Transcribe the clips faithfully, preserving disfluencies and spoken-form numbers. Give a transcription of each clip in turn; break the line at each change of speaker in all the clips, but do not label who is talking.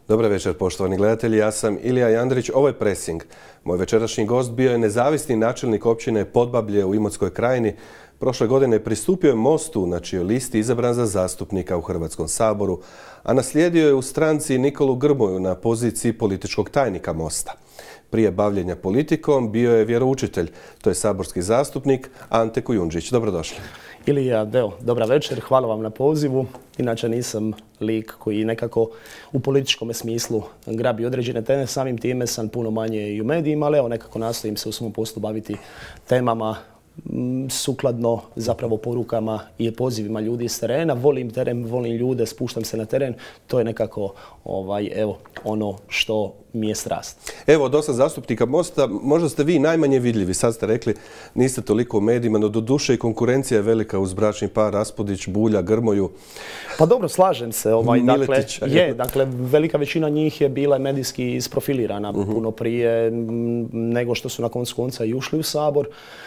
Dobar večer, poštovani gledatelji. Ja sam Ilija Jandrić. Ovo je Presing. Moj večerašnji gost bio je nezavisni načelnik općine Podbablje u Imotskoj krajini. Prošle godine pristupio je Mostu, na čijoj listi izabran za zastupnika u Hrvatskom saboru, a naslijedio je u stranci Nikolu Grmoju na poziciji političkog tajnika Mosta. Prije bavljenja politikom bio je vjeroučitelj, to je saborski zastupnik Ante Kujundžić. Dobrodošli.
Ilija, evo, dobra večer, hvala vam na pozivu. Inače nisam lik koji nekako u političkom smislu grabi određene teme, samim time sam puno manje i u medijima, ali evo nekako nastojim se u svom poslu baviti temama sukladno zapravo porukama i pozivima ljudi iz terena. Volim teren, volim ljude, spuštam se na teren. To je nekako ovaj, evo, ono što mi je strast.
Evo, od osam zastupnika Mosta, možda ste vi najmanje vidljivi. Sad ste rekli, niste toliko u medijima, no do duše i konkurencija je velika uz bračni par Raspudić, Bulja, Grmoju.
Pa dobro, slažem se. Ovaj, dakle, je, dakle, velika većina njih je bila medijski isprofilirana uh-huh. puno prije nego što su na koncu konca i ušli u Sabor.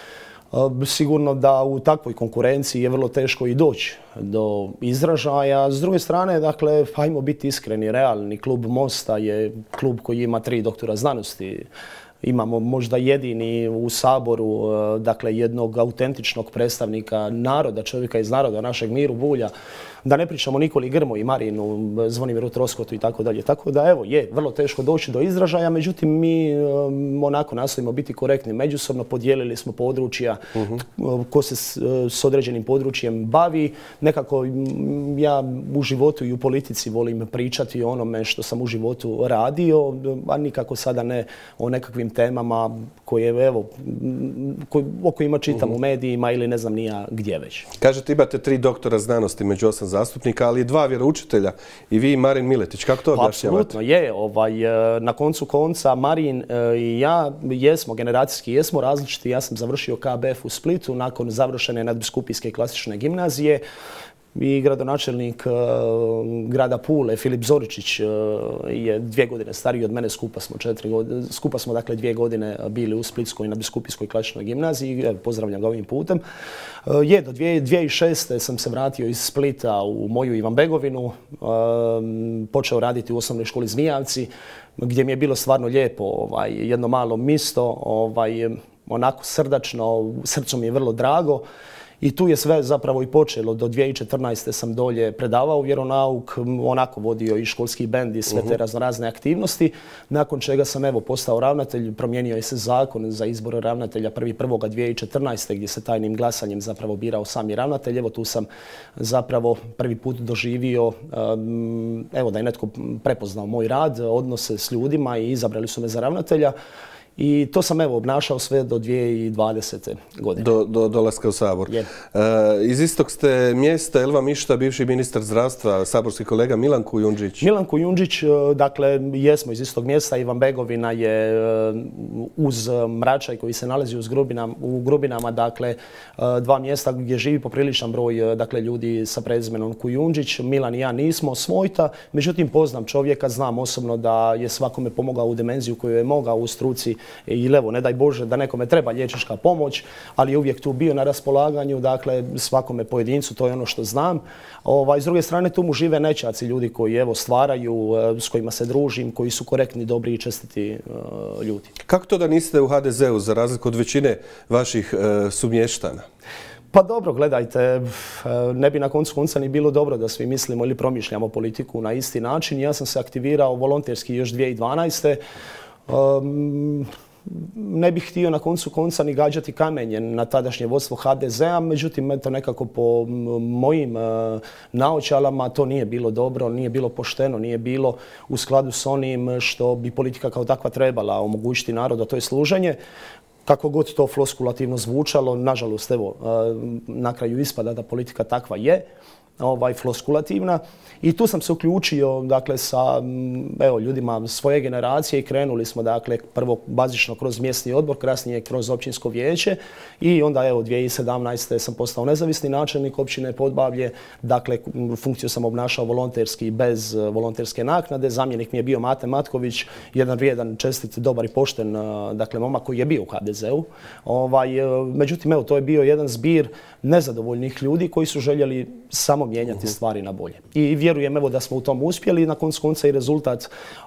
Sigurno da u takvoj konkurenciji je vrlo teško i doći do izražaja. S druge strane, dakle, hajmo biti iskreni, realni. Klub Mosta je klub koji ima tri doktora znanosti. Imamo možda jedini u Saboru, dakle, jednog autentičnog predstavnika naroda, čovjeka iz naroda, našeg Miru Bulja. Da ne pričamo Nikoli Grmoji, Marinu, Zvonimiru Troskotu i tako dalje. Tako da, evo, je vrlo teško doći do izražaja, međutim, mi um, onako nastojimo biti korektni međusobno, podijelili smo područja, uh-huh. ko se s, s određenim područjem bavi. Nekako ja u životu i u politici volim pričati o onome što sam u životu radio, a nikako sada ne o nekakvim temama koje, evo, koj, o kojima čitam uh-huh. u medijima ili ne znam nija gdje već. Kažete,
imate tri doktora znanosti među osam zastupnika, ali i dva vjeroučitelja, i vi i Marin Miletić. Kako to objašnjavate?
Apsolutno je. Ovaj, na koncu konca Marin i ja jesmo generacijski, jesmo različiti. Ja sam završio K B F u Splitu nakon završene nadbiskupijske klasične gimnazije. I gradonačelnik uh, grada Pule, Filip Zoričić, uh, je dvije godine stariji od mene, skupa smo, četiri godine, skupa smo dakle dvije godine bili u Splitskoj nadbiskupijskoj klasičnoj gimnaziji. Evo, pozdravljam ga ovim putem. Uh, je, do dvije tisuće šeste. sam se vratio iz Splita u moju Ivanbegovinu, uh, počeo raditi u osnovnoj školi Zmijavci, gdje mi je bilo stvarno lijepo, ovaj, jedno malo misto, ovaj, onako srdačno, srcu mi je vrlo drago. I tu je sve zapravo i počelo. Do dvije tisuće četrnaeste. sam dolje predavao vjeronauk, onako vodio i školski bend i sve te raznorazne aktivnosti. Nakon čega sam evo postao ravnatelj, promijenio je se zakon za izbor ravnatelja prvi prvog dvije tisuće četrnaeste. gdje se tajnim glasanjem zapravo birao sami ravnatelj. Evo tu sam zapravo prvi put doživio evo da je netko prepoznao moj rad, odnose s ljudima i izabrali su me za ravnatelja. I to sam evo obnašao sve do dvije tisuće dvadesete. godine.
Do, do dolaska u Sabor.
Je.
E, iz istog ste mjesta, je li vam išta bivši ministar zdravstva, saborski kolega Milan Kujundžić?
Milan Kujundžić, dakle, jesmo iz istog mjesta. Ivanbegovina je uz Mračaj koji se nalazi uz Grubinam, u Grubinama, dakle, dva mjesta gdje živi popriličan broj dakle, ljudi sa prezimenom Kujundžić. Milan i ja nismo svojta, međutim poznam čovjeka, znam osobno da je svakome pomogao u dimenziju koju je mogao u struci. Ili evo, ne daj Bože da nekome treba liječnička pomoć, ali je uvijek tu bio na raspolaganju, dakle svakome pojedincu, to je ono što znam. Ovaj, s druge strane tu mu žive nećaci, ljudi koji evo stvaraju, s kojima se družim, koji su korektni, dobri i čestiti uh, ljudi.
Kako to da niste u H D Z-u za razliku od većine vaših uh, sumještana?
Pa dobro, gledajte, ne bi na koncu konca ni bilo dobro da svi mislimo ili promišljamo politiku na isti način. Ja sam se aktivirao volonterski još dvije tisuće dvanaeste. Um, ne bih htio na koncu konca ni gađati kamenje na tadašnje vodstvo H D Z-a, međutim eto nekako po mojim uh, naočalama to nije bilo dobro, nije bilo pošteno, nije bilo u skladu s onim što bi politika kao takva trebala omogućiti narodu, a to je služenje. Kako god to floskulativno zvučalo, nažalost evo uh, na kraju ispada da politika takva je. Ovaj, floskulativna. I tu sam se uključio dakle, sa evo, ljudima svoje generacije i krenuli smo dakle, prvo bazično kroz mjesni odbor, kasnije kroz općinsko vijeće i onda evo dvije tisuće sedamnaeste. sam postao nezavisni načelnik općine Podbablje. Dakle, funkciju sam obnašao volonterski bez volonterske naknade. Zamjenik mi je bio Mate Matković, jedan vrijedan, čestit, dobar i pošten dakle, momak koji je bio u H D Z-u. Ovaj, međutim, evo, to je bio jedan zbir nezadovoljnih ljudi koji su željeli samo mijenjati stvari na bolje. I vjerujem evo da smo u tom uspjeli. Na koncu konca i rezultat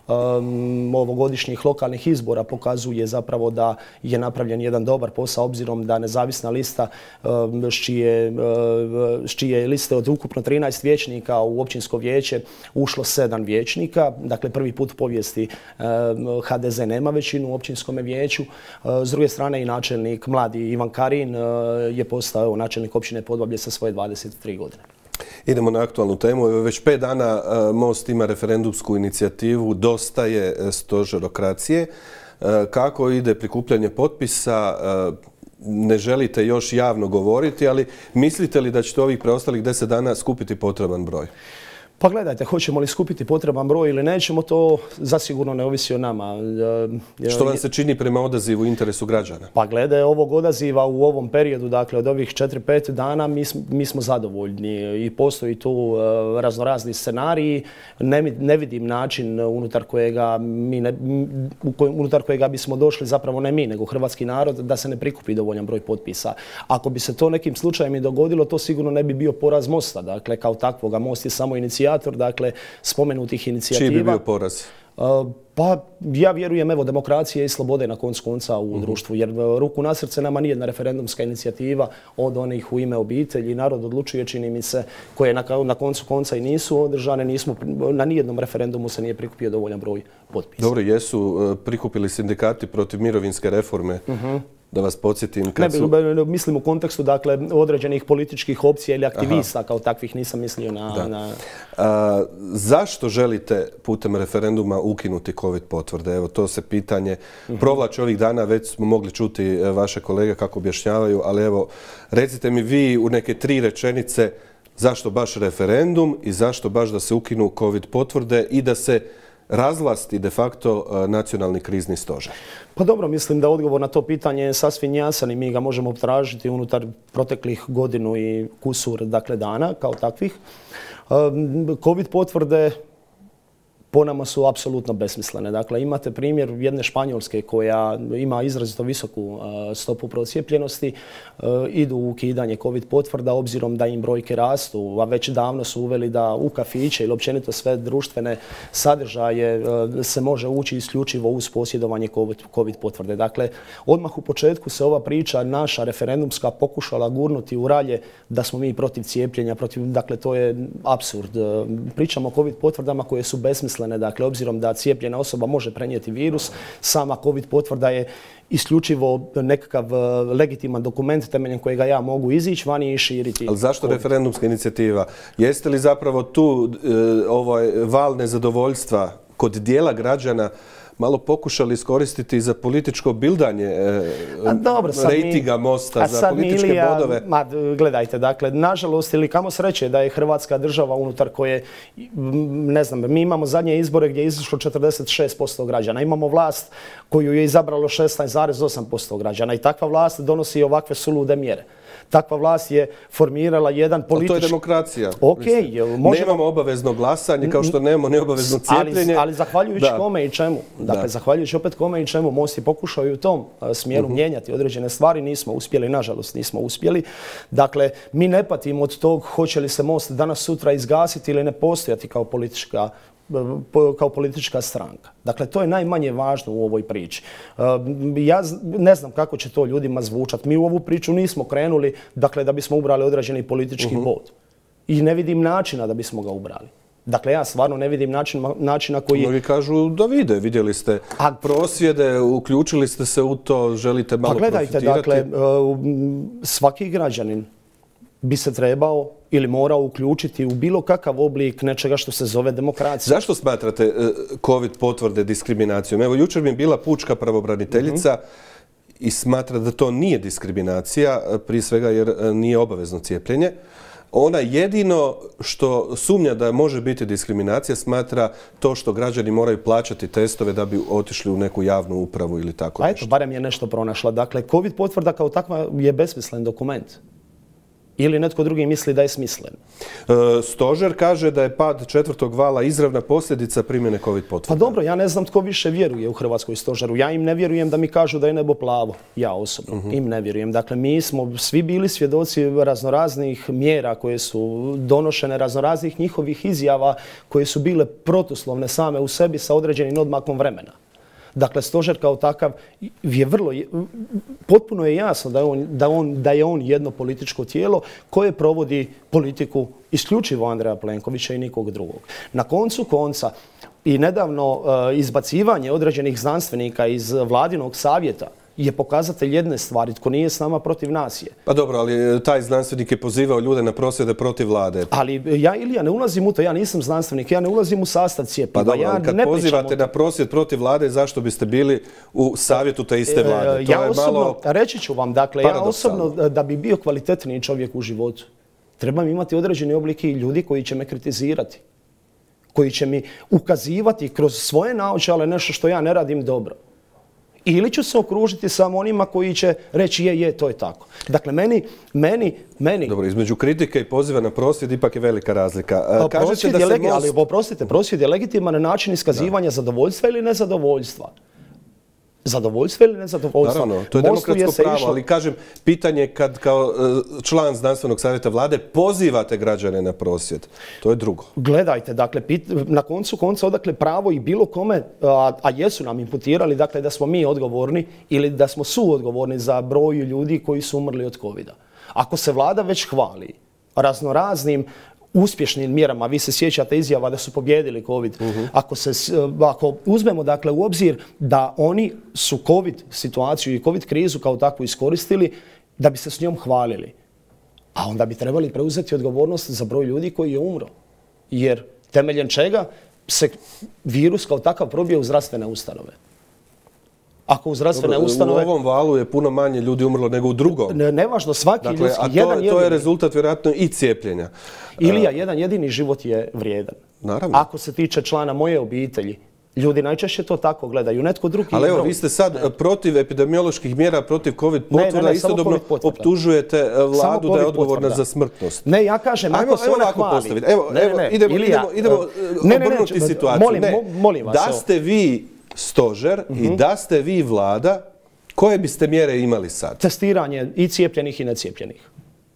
um, ovogodišnjih lokalnih izbora pokazuje zapravo da je napravljen jedan dobar posao, obzirom da nezavisna lista um, s čije, uh, s čije liste od ukupno trinaest vijećnika u općinsko vijeće ušlo sedam vijećnika. Dakle, prvi put u povijesti um, ha de ze nema većinu u općinskom vijeću. Uh, s druge strane i načelnik mladi Ivan Karin uh, je postao načelnik općine Podbablje sa svoje dvadeset tri godine.
Idemo na aktualnu temu. Već pet dana Most ima referendumsku inicijativu Dosta je stožerokracije. Kako ide prikupljanje potpisa? Ne želite još javno govoriti, ali mislite li da ćete ovih preostalih deset dana skupiti potreban broj?
Pa gledajte, hoćemo li skupiti potreban broj ili nećemo, to zasigurno ne ovisi o nama.
Što vam se čini prema odazivu u interesu građana?
Pa glede ovog odaziva u ovom periodu, dakle od ovih četiri pet dana, mi, mi smo zadovoljni i postoji tu raznorazni scenariji. Ne, ne vidim način unutar kojega, mi ne, unutar kojega bismo došli, zapravo ne mi, nego hrvatski narod, da se ne prikupi dovoljan broj potpisa. Ako bi se to nekim slučajem i dogodilo, to sigurno ne bi bio poraz Mosta. Dakle, kao takvoga, Most je samo inicijator, dakle, spomenutih inicijativa.
Čiji bi bio poraz?
Uh, pa ja vjerujem evo demokracije i slobode na koncu konca u mm-hmm. društvu, jer ruku na srce nama nijedna referendumska inicijativa od onih U ime obitelji, Narod odlučuje, čini mi se, koje na, na koncu konca i nisu održane, nismo, na nijednom referendumu se nije prikupio dovoljan broj potpisa.
Dobro, jesu prikupili sindikati protiv mirovinske reforme? Mm-hmm. Da vas podsjetim. Kad
ne,
su...
mislim u kontekstu dakle, određenih političkih opcija ili aktivista. Aha. Kao takvih, nisam mislio na... na...
A, zašto želite putem referenduma ukinuti COVID potvrde? Evo, to se pitanje uh-huh. provlači ovih dana, već smo mogli čuti vaše kolege kako objašnjavaju, ali evo, recite mi vi u neke tri rečenice zašto baš referendum i zašto baš da se ukinu COVID potvrde i da se razvlasti de facto nacionalni krizni stožer?
Pa dobro, mislim da odgovor na to pitanje je sasvim jasan i mi ga možemo tražiti unutar proteklih godinu i kusur, dakle, dana kao takvih. COVID potvrde po nama su apsolutno besmislene. Dakle, imate primjer jedne Španjolske koja ima izrazito visoku stopu procijepljenosti, idu u ukidanje COVID potvrda obzirom da im brojke rastu, a već davno su uveli da u kafiće ili općenito sve društvene sadržaje se može ući isključivo uz posjedovanje COVID potvrde. Dakle, odmah u početku se ova priča naša referendumska pokušala gurnuti u ralje da smo mi protiv cijepljenja, protiv, dakle to je apsurd. Pričamo o COVID potvrdama koje su besmislene. Dakle, obzirom da cijepljena osoba može prenijeti virus, sama COVID potvrda je isključivo nekakav legitiman dokument temeljem kojega ja mogu izići vani i širiti.
Ali zašto COVID? Referendumska inicijativa? Jeste li zapravo tu e, ovaj val nezadovoljstva kod dijela građana malo pokušali iskoristiti za političko bildanje e, dobro, rejtinga mi, Mosta, za političke Milija, bodove?
Ma, gledajte, dakle, nažalost, ili kamo sreće da je Hrvatska država unutar koje, ne znam, mi imamo zadnje izbore gdje je izašlo četrdeset šest posto građana. Imamo vlast koju je izabralo šesnaest zarez osam posto građana i takva vlast donosi ovakve sulude mjere. Takva vlast je formirala jedan politički...
Ali to je demokracija.
Okay, možemo...
Nemamo obavezno glasanje kao što nemamo neobavezno cijepljenje.
Ali, ali zahvaljujući da. kome i čemu. Dakle, da. zahvaljujući opet kome i čemu. Most je pokušao i u tom smjeru uh-huh. mijenjati određene stvari. Nismo uspjeli, nažalost nismo uspjeli. Dakle, mi ne patimo od tog hoće li se Most danas sutra izgasiti ili ne postojati kao politička kao politička stranka. Dakle, to je najmanje važno u ovoj priči. Ja ne znam kako će to ljudima zvučati. Mi u ovu priču nismo krenuli, dakle, da bismo ubrali određeni politički uh-huh. bod. I ne vidim načina da bismo ga ubrali. Dakle, ja stvarno ne vidim način, načina koji...
Mnogi kažu da vide, vidjeli ste A... prosvjede, uključili ste se u to, želite malo profitirati. Pa gledajte,
dakle, svaki građanin bi se trebao ili morao uključiti u bilo kakav oblik nečega što se zove demokracija.
Zašto smatrate COVID potvrde diskriminacijom? Evo, jučer mi je bila pučka pravobraniteljica mm-hmm. i smatra da to nije diskriminacija, prije svega jer nije obavezno cijepljenje. Ona jedino što sumnja da može biti diskriminacija smatra to što građani moraju plaćati testove da bi otišli u neku javnu upravu ili tako
nešto.
nešto.
Eto, barem je nešto pronašla. Dakle, COVID potvrda kao takva je besmislen dokument. ili netko drugi misli da je smislen.
E, stožer kaže da je pad četvrtog vala izravna posljedica primjene COVID potvrda.
Pa dobro, ja ne znam tko više vjeruje u Hrvatskoj stožeru. Ja im ne vjerujem da mi kažu da je nebo plavo. Ja osobno uh-huh. im ne vjerujem. Dakle, mi smo svi bili svjedoci raznoraznih mjera koje su donošene, raznoraznih njihovih izjava koje su bile protuslovne same u sebi sa određenim odmakom vremena. Dakle, stožer kao takav je vrlo, potpuno je jasno da je, on, da, on, da je on jedno političko tijelo koje provodi politiku isključivo Andreja Plenkovića i nikog drugog. Na koncu konca i nedavno uh, izbacivanje određenih znanstvenika iz vladinog savjeta je pokazatelj jedne stvari, tko nije s nama protiv nas je.
Pa dobro, ali taj znanstvenik je pozivao ljude na prosvjede protiv vlade.
Ali ja, Ilija, ne ulazim u to, ja nisam znanstvenik, ja ne ulazim u sastav cjepiva.
Pa dobro,
ja
kad
ne
pozivate na prosvjed protiv vlade, zašto biste bili u savjetu te iste vlade?
To ja je osobno, malo... reći ću vam, dakle, ja osobno da bi bio kvalitetniji čovjek u životu, trebam imati određeni obliki ljudi koji će me kritizirati, koji će mi ukazivati kroz svoje naočale nešto što ja ne radim dobro. Ili ću se okružiti samo onima koji će reći je, je, to je tako. Dakle, meni, meni, meni...
Dobro, između kritike i poziva na prosvjed ipak je velika razlika.
Kažete prosvjed da je legi... most... Ali oprostite, prosvjed je legitiman način iskazivanja da. zadovoljstva ili nezadovoljstva. Zadovoljstva ili nezadovoljstva?
Naravno, to je demokratsko je pravo, išlo... ali kažem, pitanje kad kao član znanstvenog savjeta vlade pozivate građane na prosvjed, to je drugo.
Gledajte, dakle, pit, na koncu konca odakle pravo i bilo kome, a, a jesu nam imputirali, dakle, da smo mi odgovorni ili da smo suodgovorni za broj ljudi koji su umrli od covida. Ako se vlada već hvali raznoraznim uspješnim mjerama, vi se sjećate izjava da su pobjedili COVID. Uh-huh. Ako, se, ako uzmemo dakle u obzir da oni su COVID situaciju i COVID krizu kao takvu iskoristili da bi se s njom hvalili, a onda bi trebali preuzeti odgovornost za broj ljudi koji je umro. Jer temeljem čega se virus kao takav probio u zdravstvene ustanove. Ako u zdravstvene
Dobro,
ustanove...
U ovom valu je puno manje ljudi umrlo nego u drugom.
Ne, nevažno, svaki
dakle,
ljudski...
A to,
jedan
to
jedini,
je rezultat vjerojatno i cijepljenja.
Ilija, jedan jedini život je vrijedan.
Naravno.
Ako se tiče člana moje obitelji, ljudi najčešće to tako gledaju. Netko drugi...
Ali evo, vi ste sad ne. protiv epidemioloških mjera, protiv COVID potvrda, istodobno optužujete vladu da je odgovorna potvrda. za smrtnost.
Ne, ja kažem, ako
ajmo,
se ona hvali...
Postaviti. Evo, ne, evo ne, idemo, Ilija, idemo, idemo obrnuti situaciju.
Molim, ne, molim vas.
Da ste vi stožer uh-huh. i da ste vi vlada, koje biste mjere imali sad?
Testiranje i cijepljenih i necijepljenih.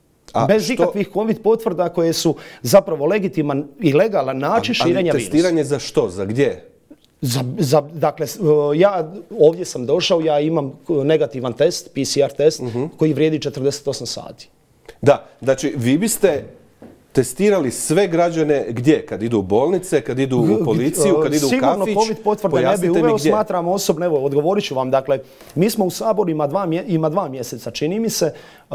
A bez što... ikakvih COVID potvrda koje su zapravo legitiman i legalan način a, širenja virusa.
Testiranje za što? Za gdje?
Za, za, dakle, ja ovdje sam došao, ja imam negativan test, P C R test, uh-huh. koji vrijedi četrdeset osam sati.
Da, znači vi biste testirali sve građane gdje? Kad idu u bolnice, kad idu u policiju, kad idu u kafić?
Sigurno COVID potvrde ne bi uveo, smatram osobno, evo, odgovorit ću vam. Dakle, mi smo u Saboru ima dva, ima dva mjeseca, čini mi se, uh,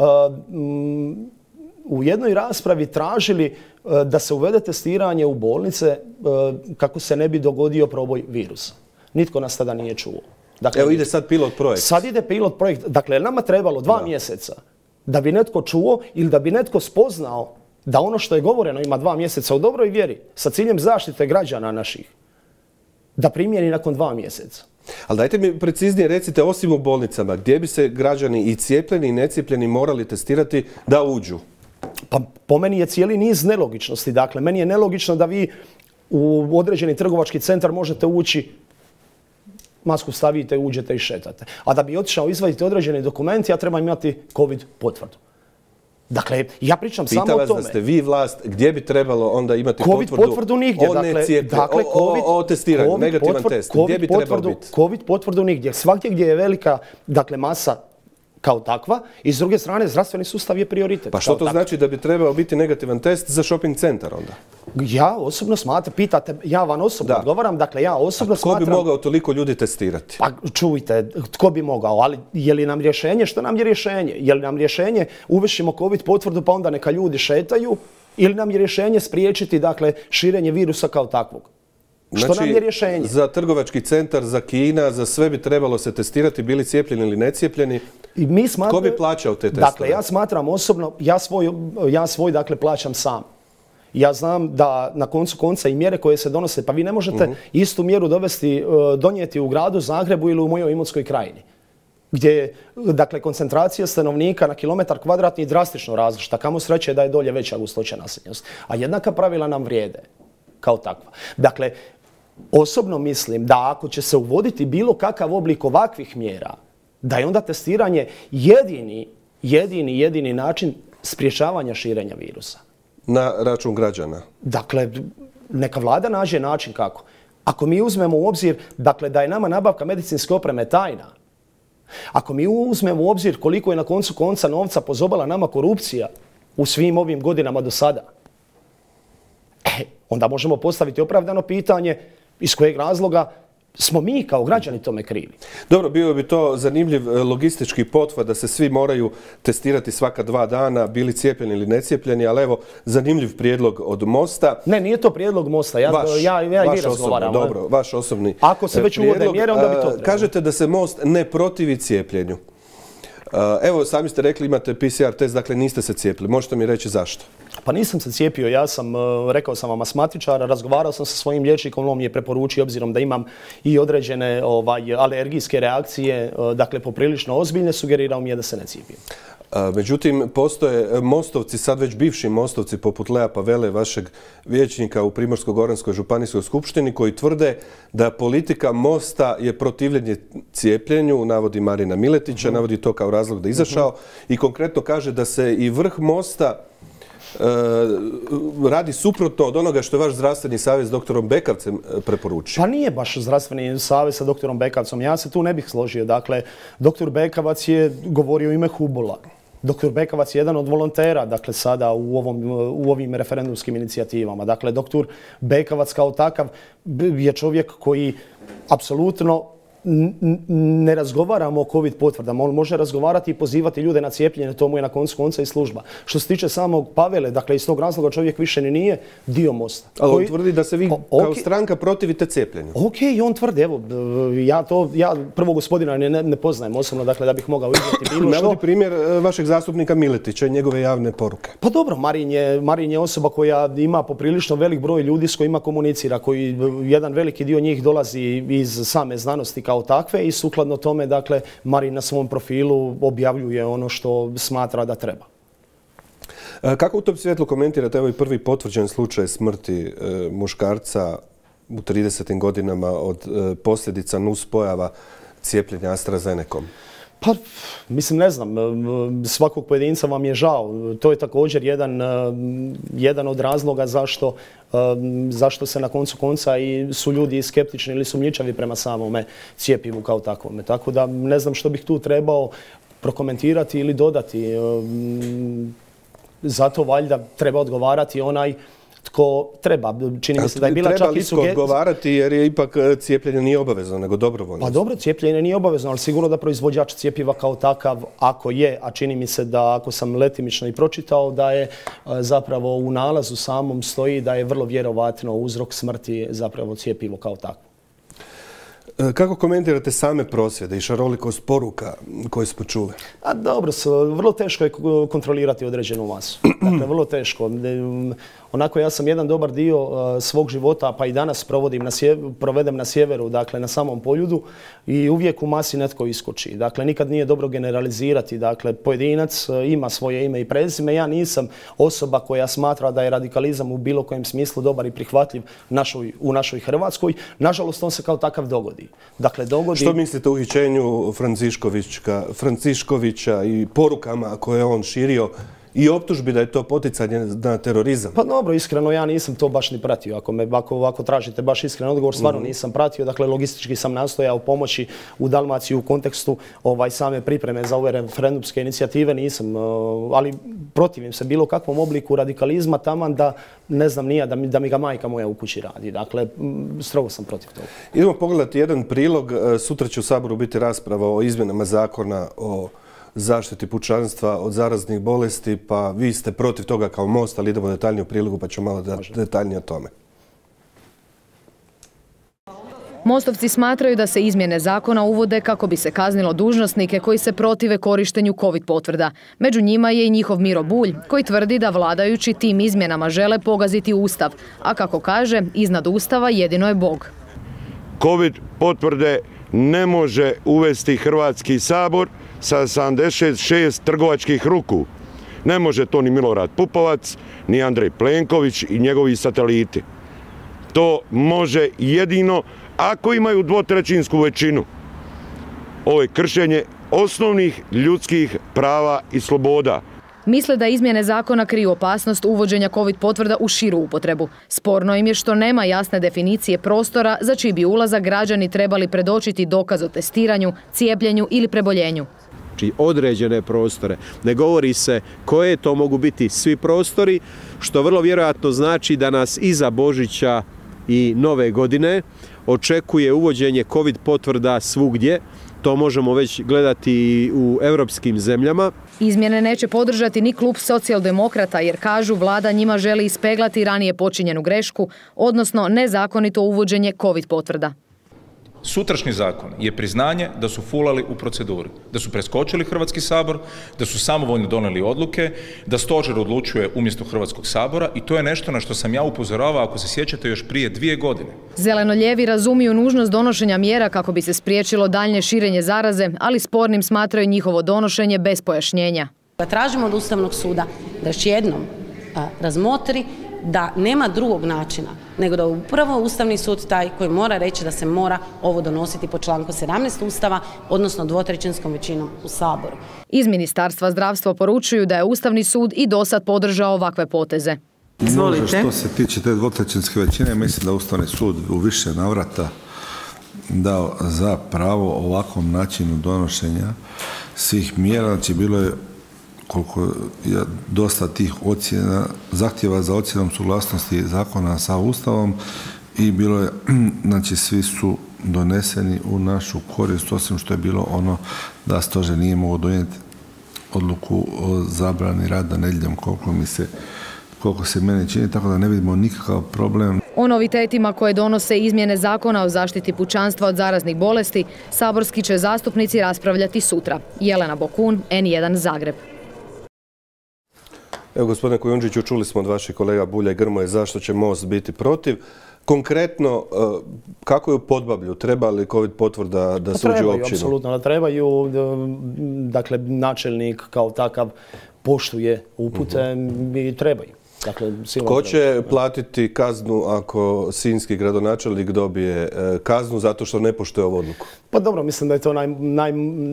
m, u jednoj raspravi tražili uh, da se uvede testiranje u bolnice uh, kako se ne bi dogodio proboj virusa. Nitko nas tada nije čuo.
Dakle, evo ide sad pilot projekt.
Sad ide pilot projekt. Dakle, nama trebalo dva da. mjeseca da bi netko čuo ili da bi netko spoznao da ono što je govoreno ima dva mjeseca u dobroj vjeri sa ciljem zaštite građana naših, da primjeni nakon dva mjeseca.
Ali dajte mi preciznije recite, osim u bolnicama, gdje bi se građani i cijepljeni i necijepljeni morali testirati da uđu?
Pa po meni je cijeli niz nelogičnosti. Dakle, meni je nelogično da vi u određeni trgovački centar možete ući, masku stavite, uđete i šetate. A da bi otišao izvaditi određeni dokument, ja trebam imati COVID potvrdu. Dakle, ja pričam
Pitala
samo o tome.
Da ste vi vlast, gdje bi trebalo onda imati
COVID
potvrdu,
potvrdu nigdje.
O, dakle, dakle, COVID, o, o testiranju, COVID negativan potvr, test.
COVID
gdje bi trebalo biti?
COVID potvrdu nigdje. Svakdje gdje je velika dakle, masa kao takva i s druge strane zdravstveni sustav je prioritet.
Pa što to
takva.
znači da bi trebao biti negativan test za shopping centar onda?
Ja osobno smatram, pitate, ja vam osobno da. odgovaram, dakle ja osobno
A tko
smatram...
bi mogao toliko ljudi testirati?
Pa čujte, tko bi mogao, ali je li nam rješenje, što nam je rješenje? Je li nam rješenje uvešimo COVID potvrdu pa onda neka ljudi šetaju ili nam je rješenje spriječiti dakle širenje virusa kao takvog? Što
znači,
nam je rješenje?
Za trgovački centar, za kina, za sve bi trebalo se testirati, bili cijepljeni ili necijepljeni.
I mi smatram,
tko bi plaćao te testove?
Dakle, ja smatram osobno, ja svoj, ja svoj dakle, plaćam sam. Ja znam da na koncu konca i mjere koje se donose, pa vi ne možete uh-huh. istu mjeru dovesti, donijeti u gradu Zagrebu ili u mojoj Imotskoj krajini, gdje je, dakle, koncentracija stanovnika na kilometar kvadratni drastično različita. Kamo sreće da je dolje veća gustoća naseljenosti. A jednaka pravila nam vrijede kao takva. Dakle, osobno mislim da ako će se uvoditi bilo kakav oblik ovakvih mjera, da je onda testiranje jedini, jedini, jedini način sprječavanja širenja virusa.
Na račun građana?
Dakle, neka vlada nađe način kako. Ako mi uzmemo u obzir, dakle, da je nama nabavka medicinske opreme tajna, ako mi uzmemo u obzir koliko je na koncu konca novca pozobala nama korupcija u svim ovim godinama do sada, e, onda možemo postaviti opravdano pitanje iz kojeg razloga smo mi kao građani tome krivi.
Dobro, bio bi to zanimljiv logistički pothvat da se svi moraju testirati svaka dva dana, bili cijepljeni ili necijepljeni, ali evo, zanimljiv prijedlog od Mosta.
Ne, nije to prijedlog Mosta, ja,
vaš,
ja, ja i vi
razgovaramo. Dobro, vaš osobni
Ako se već uvode mjere, onda bi to trebalo.
Kažete da se Most ne protivi cijepljenju. Evo, sami ste rekli imate P C R test, dakle niste se cijepili. Možete mi reći zašto?
Pa nisam se cijepio, ja sam, rekao sam vam, astmatičar, razgovarao sam sa svojim liječnikom, on mi je preporučio, obzirom da imam i određene ovaj, alergijske reakcije, dakle poprilično ozbiljne, sugerirao mi je da se ne cijepim.
Međutim, postoje mostovci, sad već bivši mostovci poput Lea Pavele, vašeg vijećnika u Primorsko-goranskoj županijskoj skupštini, koji tvrde da politika Mosta je protivljenje cijepljenju, navodi Marina Miletića, navodi to kao razlog da je izašao i konkretno kaže da se i vrh Mosta radi suprotno od onoga što je vaš zdravstveni savjet s doktorom Bekavcem preporučio.
Pa nije baš zdravstveni savjet sa doktorom Bekavcom. Ja se tu ne bih složio. Dakle, doktor Bekavac je govorio u ime Hubola. Doktor Bekavac je jedan od volontera, dakle, sada u, ovom, u ovim referendumskim inicijativama. Dakle, doktor Bekavac kao takav je čovjek koji apsolutno ne razgovaramo o COVID potvrdama. On može razgovarati i pozivati ljude na cijepljenje, to mu je na koncu konca i služba. Što se tiče samog Pavele, dakle, iz tog razloga čovjek više ni nije dio Mosta.
Ali on tvrdi da se vi kao stranka protivite cijepljenju.
Ok, on tvrdi, evo, ja to, ja prvo gospodina ne, ne poznajem osobno, dakle, da bih mogao iznijeti bilo što.
Navodi primjer vašeg zastupnika Miletića i njegove javne poruke.
Pa dobro, Marin je, Marin je osoba koja ima poprilično velik broj ljudi s kojima komunicira, koji jedan veliki dio njih dolazi iz same znanosti kao takve i sukladno tome, dakle, Marin na svom profilu objavljuje ono što smatra da treba.
Kako u tom svjetlu komentirate ovaj prvi potvrđen slučaj smrti muškarca u tridesetim godinama od posljedica nuspojava cijepljenja AstraZenecom?
Pa, mislim, ne znam, svakog pojedinca vam je žao. To je također jedan, jedan od razloga zašto, zašto se na koncu konca i su ljudi skeptični ili sumnjičavi prema samome cijepivu kao takvome. Tako da ne znam što bih tu trebao prokomentirati ili dodati. Zato valjda treba odgovarati onaj tko treba. Čini mi se da je bila čak i sugestija.
Treba li odgovarati jer je ipak cijepljenje nije obavezno, nego dobrovoljno?
Pa dobro, cijepljenje nije obavezno, ali sigurno da proizvođač cijepiva kao takav, ako je, a čini mi se da ako sam letimično i pročitao, da je zapravo u nalazu samom stoji da je vrlo vjerovatno uzrok smrti zapravo cijepivo kao takvo.
Kako komentirate same prosvjede i šarolikost poruka koje smo čuli?
A dobro, vrlo teško je kontrolirati određenu masu. Dakle, vrlo teško. Onako, ja sam jedan dobar dio svog života, pa i danas provodim na sjeveru, provedem na sjeveru, dakle na samom Poljudu, i uvijek u masi netko iskoči. Dakle, nikad nije dobro generalizirati. Dakle, pojedinac ima svoje ime i prezime. Ja nisam osoba koja smatra da je radikalizam u bilo kojem smislu dobar i prihvatljiv našoj, u našoj Hrvatskoj. Nažalost, on se kao takav dogodi. Dakle, dogodi...
Što mislite o uhićenju Franciškovića i porukama koje je on širio i optužbi da je to poticanje na terorizam?
Pa dobro, iskreno ja nisam to baš ni pratio. Ako me ako, ako tražite baš iskren odgovor, stvarno mm-hmm. nisam pratio. Dakle, logistički sam nastojao pomoći u Dalmaciji u kontekstu ovaj, same pripreme za ove referendumske inicijative. Nisam, ali protivim se bilo kakvom obliku radikalizma taman da ne znam nija da mi, da mi ga majka moja u kući radi. Dakle, strogo sam protiv toga.
Idemo pogledati jedan prilog. Sutra će u Saboru biti rasprava o izmjenama zakona o zaštiti pučanstva od zaraznih bolesti, pa vi ste protiv toga kao Most, ali idemo detaljnije u prilogu pa ćemo malo da detaljnije o tome.
Mostovci smatraju da se izmjene zakona uvode kako bi se kaznilo dužnosnike koji se protive korištenju COVID potvrda. Među njima je i njihov Miro Bulj, koji tvrdi da vladajući tim izmjenama žele pogaziti Ustav, a kako kaže, iznad Ustava jedino je Bog.
COVID potvrde ne može uvesti Hrvatski sabor sa sedamdeset šest trgovačkih ruku. Ne može to ni Milorad Pupovac, ni Andrej Plenković i njegovi sateliti. To može jedino ako imaju dvotrećinsku većinu. Ovo je kršenje osnovnih ljudskih prava i sloboda.
Misle da izmjene zakona kriju opasnost uvođenja COVID potvrda u širu upotrebu. Sporno im je što nema jasne definicije prostora za čiji bi ulazak građani trebali predočiti dokaz o testiranju, cijepljenju ili preboljenju.
Znači određene prostore. Ne govori se koje to mogu biti svi prostori, što vrlo vjerojatno znači da nas iza Božića i Nove godine očekuje uvođenje COVID potvrda svugdje. To možemo već gledati i u europskim zemljama.
Izmjene neće podržati ni klub socijaldemokrata jer kažu vlada njima želi ispeglati ranije počinjenu grešku, odnosno nezakonito uvođenje COVID potvrda.
Sutrašnji zakon je priznanje da su fulali u proceduri, da su preskočili Hrvatski sabor, da su samovoljno donijeli odluke, da stožer odlučuje umjesto Hrvatskog sabora i to je nešto na što sam ja upozoravao, ako se sjećate, još prije dvije godine.
Zeleno-lijevi razumiju nužnost donošenja mjera kako bi se spriječilo daljnje širenje zaraze, ali spornim smatraju njihovo donošenje bez pojašnjenja.
Tražimo od Ustavnog suda da još jednom a, razmotri da nema drugog načina, nego da upravo Ustavni sud taj koji mora reći da se mora ovo donositi po članku sedamnaest Ustava, odnosno dvotrećinskom većinom u Saboru.
Iz Ministarstva zdravstva poručuju da je Ustavni sud i dosad podržao ovakve poteze.
Izvolite. Što se tiče te dvotrećinske većine, mislim da Ustavni sud u više navrata dao za pravo ovakvom načinu donošenja svih mjera. Znači bilo je koliko je dosta tih ocjena, zahtjeva za ocjenom suglasnosti zakona sa Ustavom i bilo je, znači svi su doneseni u našu korist, osim što je bilo ono da stožer nije mogao donijeti odluku o zabrani rada nedjeljom, koliko mi se koliko se mene čini, tako da ne vidimo nikakav problem.
O novitetima koje donose izmjene zakona o zaštiti pučanstva od zaraznih bolesti, saborski će zastupnici raspravljati sutra. Jelena Bokun, N jedan Zagreb.
Evo, gospodine Kujundžiću, čuli smo od vaših kolega Bulja i Grmoje zašto će Most biti protiv. Konkretno, kako je u Podbablju? Treba li COVID potvrda da se uđe u općinu?
Trebaju, apsolutno da trebaju. Dakle, načelnik kao takav poštuje upute i trebaju. Dakle,
Ko će platiti kaznu ako sinjski gradonačelnik dobije kaznu zato što ne poštuje ovu odluku?
Pa dobro, mislim da je to naj... naj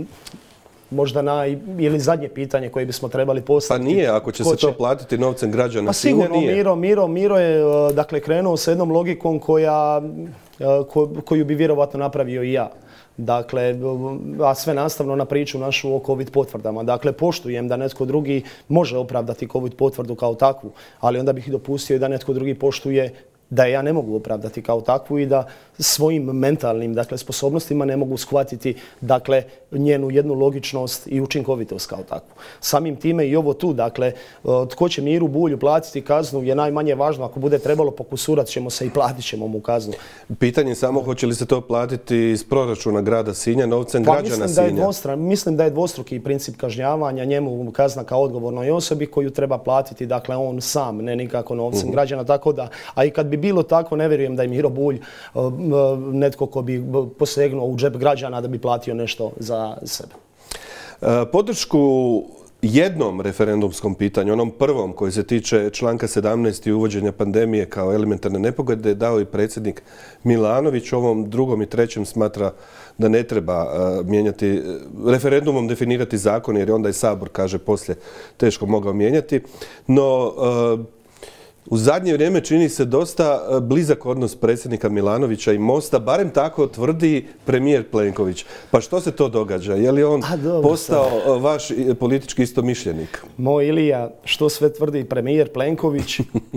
možda naj, ili zadnje pitanje koje bismo trebali postaviti.
Pa nije, ako će se to platiti novcem građana
pa
Sinja, nije.
Pa sigurno, Miro, Miro, Miro je dakle, krenuo sa jednom logikom koja, ko, koju bi vjerovatno napravio i ja. Dakle, a sve nastavno na priču našu o COVID potvrdama. Dakle, poštujem da netko drugi može opravdati COVID potvrdu kao takvu, ali onda bih dopustio i da netko drugi poštuje da ja ne mogu opravdati kao takvu i da svojim mentalnim, dakle, sposobnostima ne mogu shvatiti, dakle, njenu jednu logičnost i učinkovitost kao takvu. Samim time i ovo tu, dakle, tko će Miru Bulju platiti kaznu je najmanje važno. Ako bude trebalo pokusurat ćemo se i platit ćemo mu kaznu.
Pitanje samo hoće li se to platiti iz proračuna grada Sinja, novcem
pa,
građana
mislim
Sinja?
Da je dvostra, mislim da je dvostruki princip kažnjavanja, njemu kazna kao odgovornoj osobi koju treba platiti, dakle, on sam, ne nikako novcem uh-huh. građana, tako da, a i kad bi bilo tako, ne vjerujem da je Miro Bulj uh, netko ko bi posegnuo u džep građana da bi platio nešto za sebe.
Uh, podršku jednom referendumskom pitanju, onom prvom koji se tiče članka sedamnaest i uvođenja pandemije kao elementarne nepogode, dao i predsjednik Milanović. Ovom drugom i trećem smatra da ne treba uh, mijenjati, referendumom definirati zakon, jer onda i Sabor, kaže, poslije teško mogao mijenjati. No, uh, u zadnje vrijeme čini se dosta blizak odnos predsjednika Milanovića i Mosta, barem tako tvrdi premijer Plenković. Pa što se to događa? Je li on postao sam. vaš politički istomišljenik?
Moj Ilija, što sve tvrdi premijer Plenković?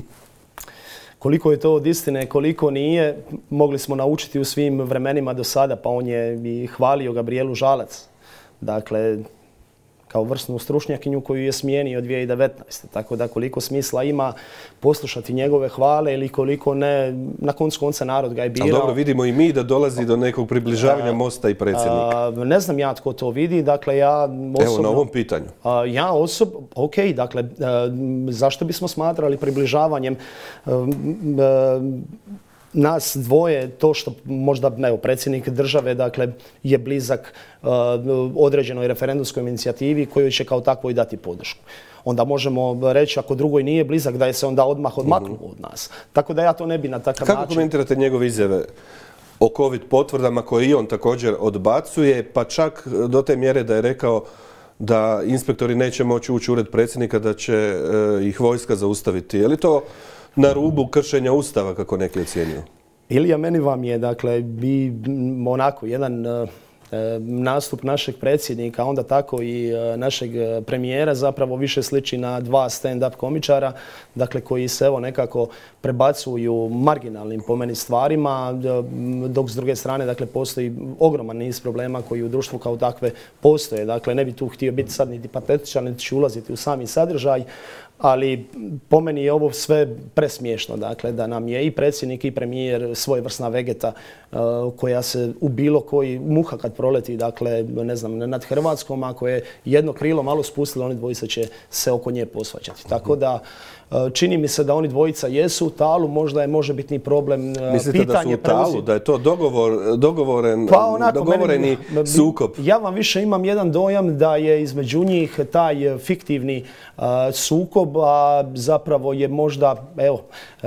Koliko je to od istine, koliko nije, mogli smo naučiti u svim vremenima do sada, pa on je i hvalio Gabrijelu Žalac. Dakle, kao vrsnu stručnjakinju koju je smijenio dvije tisuće devetnaeste. Tako da koliko smisla ima poslušati njegove hvale ili koliko ne, na koncu konca narod ga je birao.
Ali dobro, vidimo i mi da dolazi do nekog približavanja Mosta i predsjednika.
A, ne znam ja tko to vidi, dakle ja osobno...
Evo, na ovom pitanju.
A, ja osobno, ok, dakle, a, zašto bismo smatrali približavanjem a, a, nas dvoje, to što možda evo, predsjednik države dakle, je blizak uh, određenoj referendumskoj inicijativi kojoj će kao takvoj dati podršku. Onda možemo reći ako drugoj nije blizak da je se onda odmah odmaknuo mm-hmm. od nas. Tako da ja to ne bi na takav
Kako
način...
Kako komentirate njegove izjave o COVID potvrdama koje i on također odbacuje, pa čak do te mjere da je rekao da inspektori neće moći ući u ured predsjednika, da će e, ih vojska zaustaviti. Je li to na rubu kršenja Ustava, kako neki ocjenjuju?
Ilija, meni vam je, dakle, bi onako jedan e, nastup našeg predsjednika, onda tako i e, našeg premijera zapravo više sliči na dva stand-up komičara, dakle, koji se evo nekako prebacuju marginalnim po meni stvarima, dok s druge strane, dakle, postoji ogroman niz problema koji u društvu kao takve postoje. Dakle, ne bi tu htio biti sad niti patetičan, niti ću ulaziti u sami sadržaj, ali po meni je ovo sve presmiješno, dakle, da nam je i predsjednik i premijer svojevrsna vegeta uh, koja se u bilo koji muha kad proleti, dakle, ne znam, nad Hrvatskom, ako je jedno krilo malo spustilo, oni dvojica će se oko nje posvađati. Tako da uh, čini mi se da oni dvojica jesu u talu, možda je možebitni problem uh,
Mislite
pitanje
da su u talu, preuzi... da je to dogovor, dogovoren,
pa onako,
dogovoreni
meni,
sukob?
Ja vam više imam jedan dojam da je između njih taj fiktivni uh, sukob, a zapravo je možda, evo,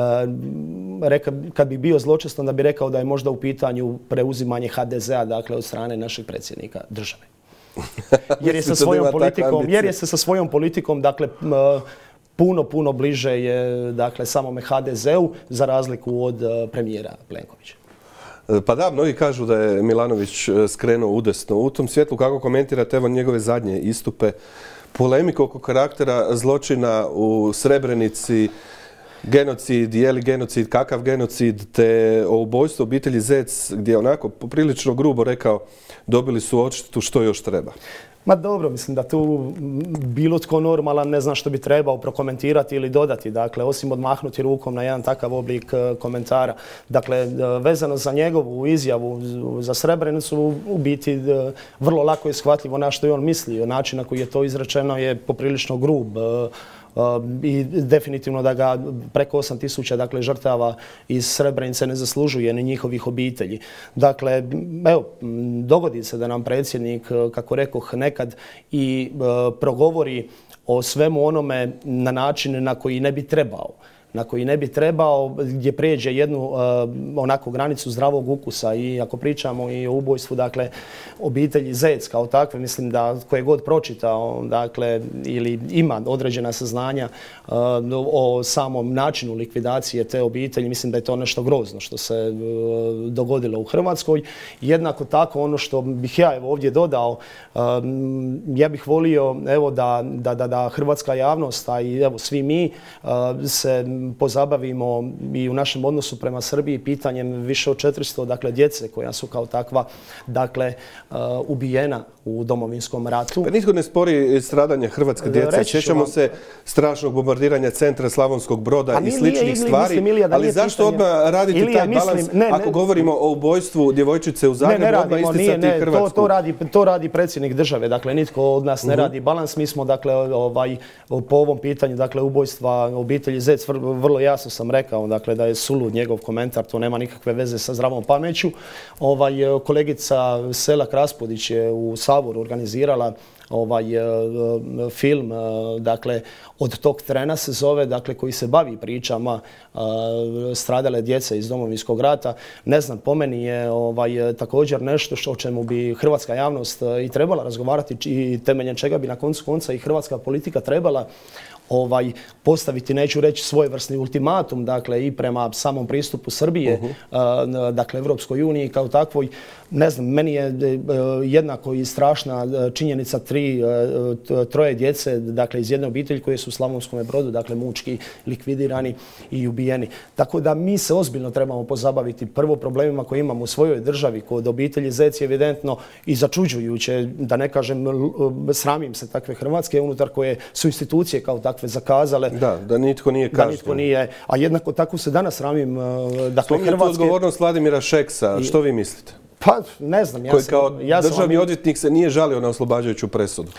reka, kad bi bio zločest, onda bi rekao da je možda u pitanju preuzimanje ha de zea, dakle, od strane našeg predsjednika države. Jer je sa svojom politikom, jer je se sa svojom politikom, dakle, puno, puno bliže je, dakle, samome ha de zeu za razliku od premijera Plenkovića.
Pa da, mnogi kažu da je Milanović skrenuo udesno. U tom svjetlu kako komentirate evo njegove zadnje istupe, polemiku oko karaktera zločina u Srebrenici, genocid, je li genocid, kakav genocid, te o ubojstvu obitelji Zec, gdje je onako poprilično grubo rekao dobili su odštetu, što još treba?
Ma dobro, mislim da tu bilo tko normalan ne zna što bi trebao prokomentirati ili dodati. Dakle, osim odmahnuti rukom na jedan takav oblik komentara. Dakle, vezano za njegovu izjavu za Srebrenicu, u biti vrlo lako je shvatljivo na što je on mislio. Način na koji je to izrečeno je poprilično grub. I definitivno da ga preko osam tisuća dakle, žrtava iz Srebrenice ne zaslužuje ni njihovih obitelji. Dakle, evo, dogodi se da nam predsjednik, kako rekoh, nekad i e, progovori o svemu onome na način na koji ne bi trebao. na koji ne bi trebao, gdje prijeđe jednu uh, onako granicu zdravog ukusa. I ako pričamo i o ubojstvu, dakle, obitelji Zec kao takve, mislim da koje god pročitao, dakle, ili ima određena saznanja uh, o samom načinu likvidacije te obitelji, mislim da je to nešto grozno što se uh, dogodilo u Hrvatskoj. Jednako tako ono što bih ja evo ovdje dodao, uh, ja bih volio evo da, da, da, da hrvatska javnost, a i evo svi mi uh, se pozabavimo i u našem odnosu prema Srbiji pitanjem više od četiristo dakle, djece koja su kao takva dakle, uh, ubijena u Domovinskom ratu.
Pa nitko ne spori stradanje hrvatske djece. Sjećamo se strašnog bombardiranja centra Slavonskog Broda
A
i sličnih
nije,
stvari.
Mislim, Ilija,
ali zašto odmah raditi
Ilija,
taj balans
mislim, ne, ne,
ako govorimo o ubojstvu djevojčice u Zagrebu,
ne, ne
odmah
radimo,
isticati
nije, ne,
Hrvatsku?
To, to, radi, to radi predsjednik države. Dakle, nitko od nas ne uh-huh. radi balans. Mi smo dakle, ovaj, po ovom pitanju dakle, ubojstva obitelji Zec vrlo jasno sam rekao dakle, da je sulud njegov komentar, to nema nikakve veze sa zdravom pameću. Ovaj, kolegica Selak Raspudić je u Saboru organizirala ovaj film, dakle, Od tog trena se zove, dakle, koji se bavi pričama stradale djece iz Domovinskog rata. Ne znam, po meni je ovaj, također nešto što, o čemu bi hrvatska javnost i trebala razgovarati i temeljem čega bi na koncu konca i hrvatska politika trebala ovaj, postaviti, neću reći svojevrsni ultimatum, dakle, i prema samom pristupu Srbije, uh-huh. uh, dakle, Evropskoj uniji kao takvoj. Ne znam, meni je uh, jednako i strašna uh, činjenica tri, uh, troje djece, dakle, iz jedne obitelji koje su u Slavonskom Brodu, dakle, mučki likvidirani i ubijeni. Tako da mi se ozbiljno trebamo pozabaviti prvo problemima koje imamo u svojoj državi. Kod obitelji Zec je evidentno i začuđujuće, da ne kažem, sramim se takve Hrvatske, unutar koje su institucije kao takve zakazale.
Da, da nitko nije kažnjen.
Da nitko nije. A jednako tako se danas sramim. Dakle,
Spominje tu odgovornost Vladimira Šeksa. I... Što vi mislite?
Pa, ne znam. Ja
Koji
sam,
kao
ja sam
državni
vam...
odvjetnik se nije žalio na oslobađajuću presudu.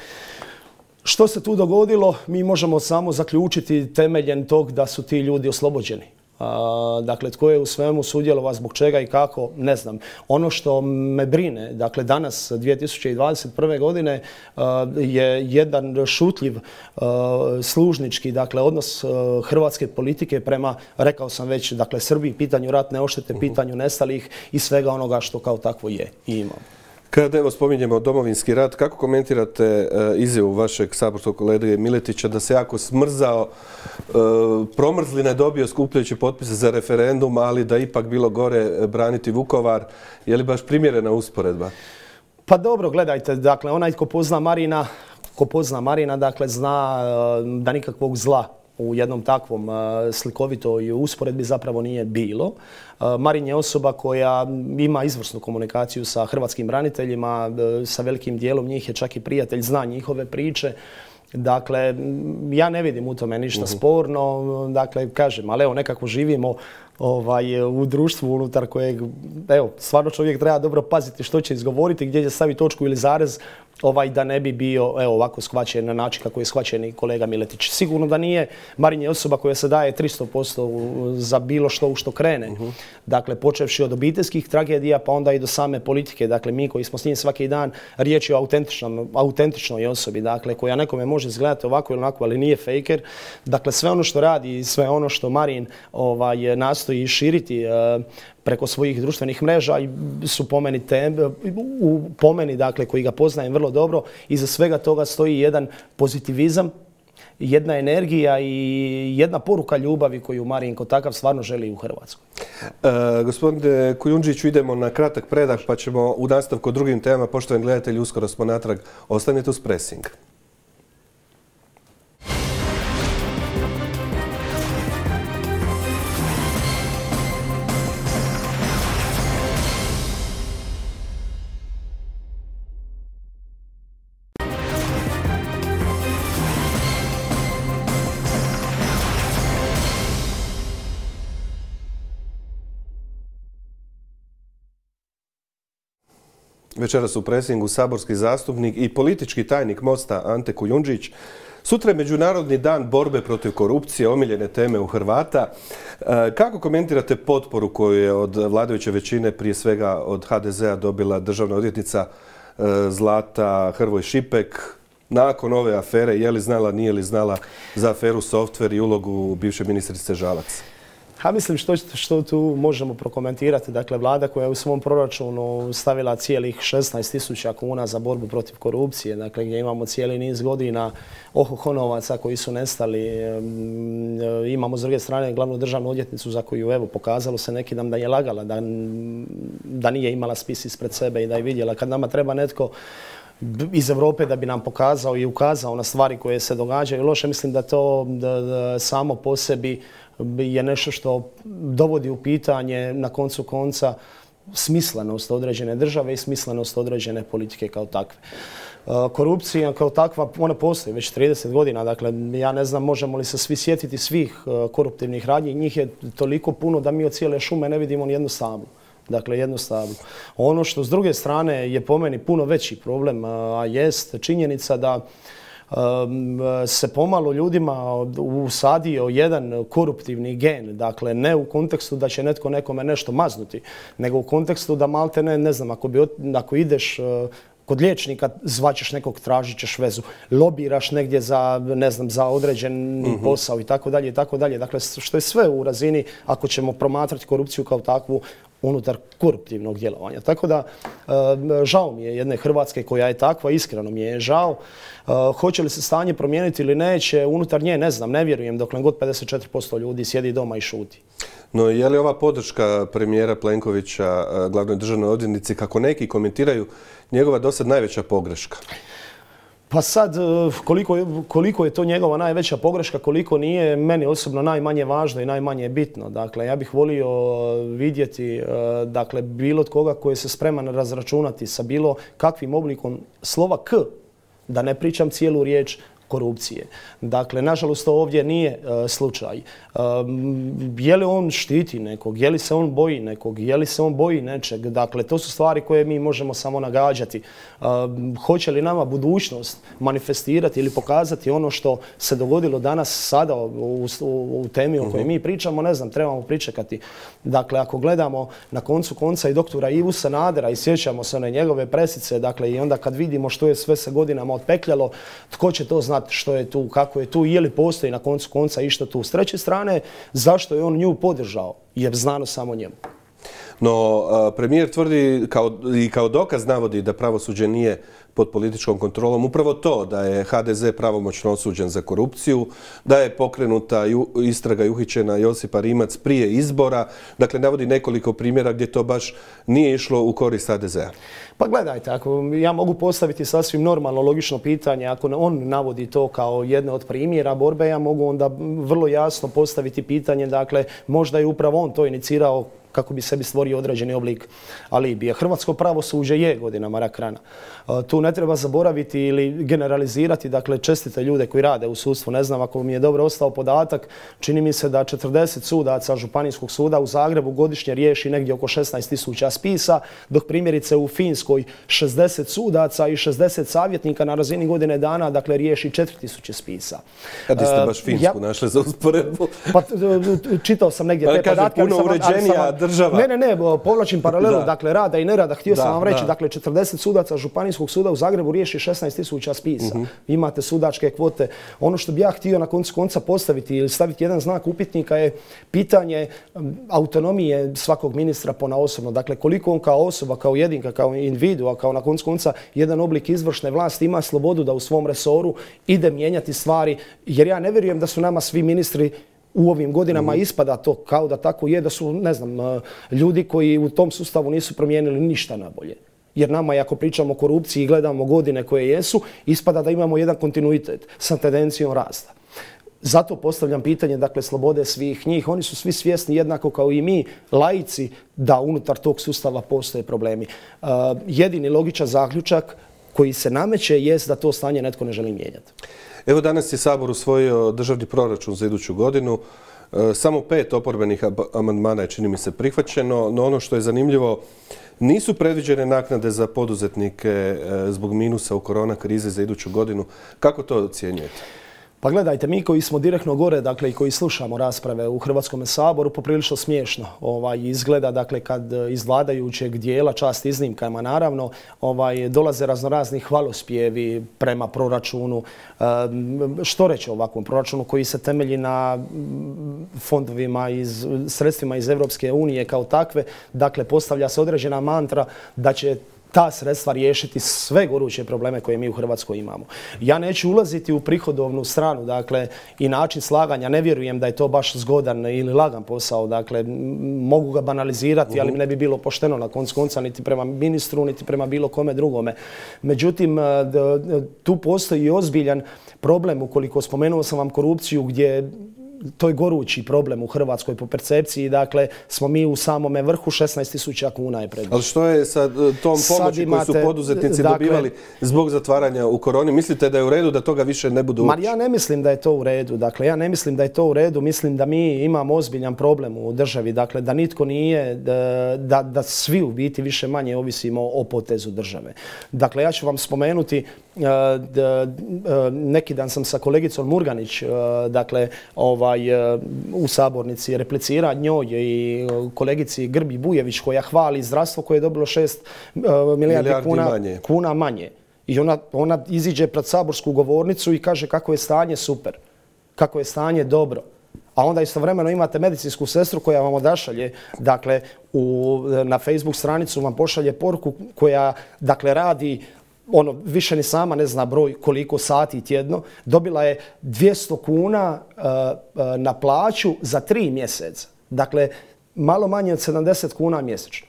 Što se tu dogodilo, mi možemo samo zaključiti temeljem tog da su ti ljudi oslobođeni. Dakle, tko je u svemu sudjelovao, zbog čega i kako, ne znam. Ono što me brine, dakle, danas, dvije tisuće dvadeset prve. godine, je jedan šutljiv služnički, dakle, odnos hrvatske politike prema, rekao sam već, dakle, Srbiji, pitanju ratne odštete, pitanju nestalih i svega onoga što kao takvo je i ima.
Kada evo spominjemo Domovinski rat, kako komentirate e, izjavu vašeg saborskog kolege Miletića da se jako smrzao, e, promrzline dobio skupljajući potpise za referendum, ali da ipak bilo gore braniti Vukovar? Je li baš primjerena usporedba?
Pa dobro, gledajte, dakle, onaj ko pozna Marina, ko pozna Marina, dakle, zna e, da nikakvog zla u jednom takvom slikovitoj usporedbi zapravo nije bilo. Marin je osoba koja ima izvrsnu komunikaciju sa hrvatskim braniteljima, sa velikim dijelom njih je čak i prijatelj, zna njihove priče. Dakle, ja ne vidim u tome ništa sporno, dakle, kažem, ali evo, nekako živimo ovaj, u društvu unutar kojeg, evo, stvarno čovjek treba dobro paziti što će izgovoriti, gdje će staviti točku ili zarez, ovaj, da ne bi bio, evo, ovako shvaćen na način kako je shvaćen i kolega Miletić. Sigurno da nije. Marin je osoba koja se daje tristo posto za bilo što u što krene. Uh-huh. Dakle, počevši od obiteljskih tragedija, pa onda i do same politike. Dakle, mi koji smo s njim svaki dan, riječ je o autentičnoj osobi, dakle, koja nekome može izgledati ovako ili onako, ali nije fejker. Dakle, sve ono što radi i sve ono što Marin ovaj, nastoji širiti uh, preko svojih društvenih mreža su po meni, teme, u, po meni dakle, koji ga poznajem vrlo dobro, iza svega toga stoji jedan pozitivizam, jedna energija i jedna poruka ljubavi koju Marin kao takav stvarno želi u Hrvatskoj.
E, gospodine Kujundžiću, idemo na kratak predah pa ćemo u nastavku o drugim temama. Poštovani gledatelji, uskoro smo natrag. Ostanite uz Pressing. Večeras u Pressingu saborski zastupnik i politički tajnik Mosta Ante Kujundžić. Sutra je Međunarodni dan borbe protiv korupcije, omiljene teme u Hrvata. Kako komentirate potporu koju je od vladajuće većine, prije svega od ha de zea, dobila državna odvjetnica Zlata Hrvoj Šipek nakon ove afere? Je li znala, nije li znala za aferu Softver i ulogu bivše ministrice Žalac?
Ja mislim što, što tu možemo prokomentirati. Dakle, vlada koja je u svom proračunu stavila cijelih šesnaest tisuća kuna za borbu protiv korupcije, dakle, gdje imamo cijeli niz godina ohohonovaca koji su nestali. Imamo s druge strane glavnu državnu odvjetnicu za koju, evo, pokazalo se neki dan da je lagala, da, da nije imala spis ispred sebe i da je vidjela. Kad nama treba netko iz Europe da bi nam pokazao i ukazao na stvari koje se događaju loše, mislim da to da, da samo po sebi je nešto što dovodi u pitanje na koncu konca smislenost određene države i smislenost određene politike kao takve. Korupcija kao takva, ona postoji već trideset godina, dakle ja ne znam možemo li se svi sjetiti svih koruptivnih radnji, njih je toliko puno da mi od cijele šume ne vidimo ni jednu stablu. Dakle, jednostavno. Ono što s druge strane je po meni puno veći problem, a jest činjenica da se pomalo ljudima usadio jedan koruptivni gen. Dakle, ne u kontekstu da će netko nekome nešto maznuti, nego u kontekstu da malte ne, ne znam, ako, bi, ako ideš kod liječnika, zvaćeš nekog, tražit ćeš vezu, lobiraš negdje za, ne znam, za određen uh-huh. posao i tako dalje i tako dalje. Dakle, što je sve u razini, ako ćemo promatrati korupciju kao takvu, unutar koruptivnog djelovanja. Tako da, žao mi je jedne Hrvatske koja je takva, iskreno mi je žao. Hoće li se stanje promijeniti ili neće, unutar nje ne znam, ne vjerujem, dokle god pedeset četiri posto ljudi sjedi doma i šuti.
No, je li ova podrška premijera Plenkovića glavnoj državnoj odvjetnici, kako neki komentiraju, njegova dosad najveća pogreška?
Pa sad, koliko, koliko je to njegova najveća pogreška, koliko nije, meni osobno najmanje važno i najmanje bitno. Dakle, ja bih volio vidjeti, dakle, bilo od koga koji se spreman razračunati sa bilo kakvim oblikom slova K, da ne pričam cijelu riječ, korupcije. Dakle, nažalost, to ovdje nije slučaj. Je li on štiti nekog, je li se on boji nekog, je li se on boji nečeg? Dakle, to su stvari koje mi možemo samo nagađati. Hoće li nama budućnost manifestirati ili pokazati ono što se dogodilo danas sada u, u, u temi o kojoj mi pričamo, ne znam, trebamo pričekati. Dakle, ako gledamo na koncu konca i doktora Ivu Sanadera i sjećamo se one njegove presice, dakle, i onda kad vidimo što je sve se godinama otpekljalo, tko će to znati što je tu, kako je tu, je li postoji na koncu konca išta tu. S treće strane, zašto je on nju podržao? Je znano samo njemu.
No, premijer tvrdi kao, i kao dokaz navodi da pravosuđe nije pod političkom kontrolom upravo to da je ha de ze pravomoćno osuđen za korupciju, da je pokrenuta istraga i uhićena Josipa Rimac prije izbora. Dakle, navodi nekoliko primjera gdje to baš nije išlo u korist ha de zea.
Pa gledajte, ako ja mogu postaviti sasvim normalno, logično pitanje, ako on navodi to kao jedno od primjera borbe, ja mogu onda vrlo jasno postaviti pitanje, dakle, možda je upravo on to inicirao kako bi sebi stvorio određeni oblik alibija. Hrvatsko pravosuđe je godinama rak rana. Tu ne treba zaboraviti ili generalizirati, dakle, čestite ljude koji rade u sudstvu. Ne znam, ako mi je dobro ostao podatak, čini mi se da četrdeset sudaca Županijskog suda u Zagrebu godišnje riješi negdje oko šesnaest tisuća spisa, dok primjerice u Finskoj šezdeset sudaca i šezdeset savjetnika na razini godine dana, dakle, riješi četiri tisuće spisa.
A di ste baš Finsku ja, našli za usporedbu?
Pa čitao sam negdje te podatke.
Puno uređenija država.
Ne, ne, ne, povlačim paralelu, da. Dakle, rada i nerada. Htio da, sam vam reći, da. Dakle, četrdeset sudaca Županijskog suda u Zagrebu riješi šesnaest tisuća spisa. Uh-huh. Imate sudačke kvote. Ono što bi ja htio na koncu konca postaviti ili staviti jedan znak upitnika je pitanje autonomije svakog ministra ponaosobno. Dakle, koliko on kao osoba, kao jedinka, kao individua, kao na koncu konca jedan oblik izvršne vlasti ima slobodu da u svom resoru ide mijenjati stvari. Jer ja ne vjerujem da su nama svi ministri u ovim godinama mm-hmm. ispada to kao da tako je, da su, ne znam, ljudi koji u tom sustavu nisu promijenili ništa na bolje. Jer nama, ako pričamo o korupciji i gledamo godine koje jesu, ispada da imamo jedan kontinuitet sa tendencijom rasta. Zato postavljam pitanje, dakle, slobode svih njih. Oni su svi svjesni, jednako kao i mi, laici, da unutar tog sustava postoje problemi. Uh, jedini logičan zaključak koji se nameće jest da to stanje netko ne želi mijenjati.
Evo, danas je Sabor usvojio državni proračun za iduću godinu. Samo pet oporbenih amandmana je, čini mi se, prihvaćeno, no ono što je zanimljivo, nisu predviđene naknade za poduzetnike zbog minusa u korona krize za iduću godinu. Kako to ocjenjujete?
Pa gledajte, mi koji smo direktno gore, dakle, i koji slušamo rasprave u Hrvatskom saboru, poprilično smiješno ovaj, izgleda, dakle, kad iz vladajućeg dijela, čast iznimkama naravno, ovaj, dolaze raznorazni hvalospjevi prema proračunu. Što reći o ovakvom proračunu koji se temelji na fondovima, iz, sredstvima iz Europske unije kao takve, dakle, postavlja se određena mantra da će ta sredstva riješiti sve goruće probleme koje mi u Hrvatskoj imamo. Ja neću ulaziti u prihodovnu stranu, dakle, i način slaganja. Ne vjerujem da je to baš zgodan ili lagan posao. Dakle, mogu ga banalizirati, uh-huh. ali ne bi bilo pošteno na koncu konca niti prema ministru, niti prema bilo kome drugome. Međutim, tu postoji i ozbiljan problem, ukoliko spomenuo sam vam korupciju, gdje to je gorući problem u Hrvatskoj po percepciji. Dakle, smo mi u samome vrhu, šesnaest tisuća kuna je predviđeno.
Ali što je sa tom pomoći koju su poduzetnici dakle, dobivali zbog zatvaranja u koroni? Mislite da je u redu da toga više ne bude uopće?
Ma ja ne mislim da je to u redu. Dakle, ja ne mislim da je to u redu. Mislim da mi imamo ozbiljan problem u državi. Dakle, da nitko nije, da, da, da svi u biti više manje ovisimo o potezu države. Dakle, ja ću vam spomenuti, da, neki dan sam sa kolegicom Murganić, dakle, ovaj, u sabornici replicira njoj i kolegici Grbi Bujević koja hvali zdravstvo koje je dobilo šest milijardi, milijardi kuna, manje. kuna manje. I ona, ona iziđe pred saborsku govornicu i kaže kako je stanje super, kako je stanje dobro. A onda istovremeno imate medicinsku sestru koja vam odašalje, dakle, u, na Facebook stranicu vam pošalje poruku koja, dakle, radi ono, više ni sama ne zna broj koliko sati tjedno, dobila je dvjesto kuna uh, uh, na plaću za tri mjeseca. Dakle, malo manje od sedamdeset kuna mjesečno.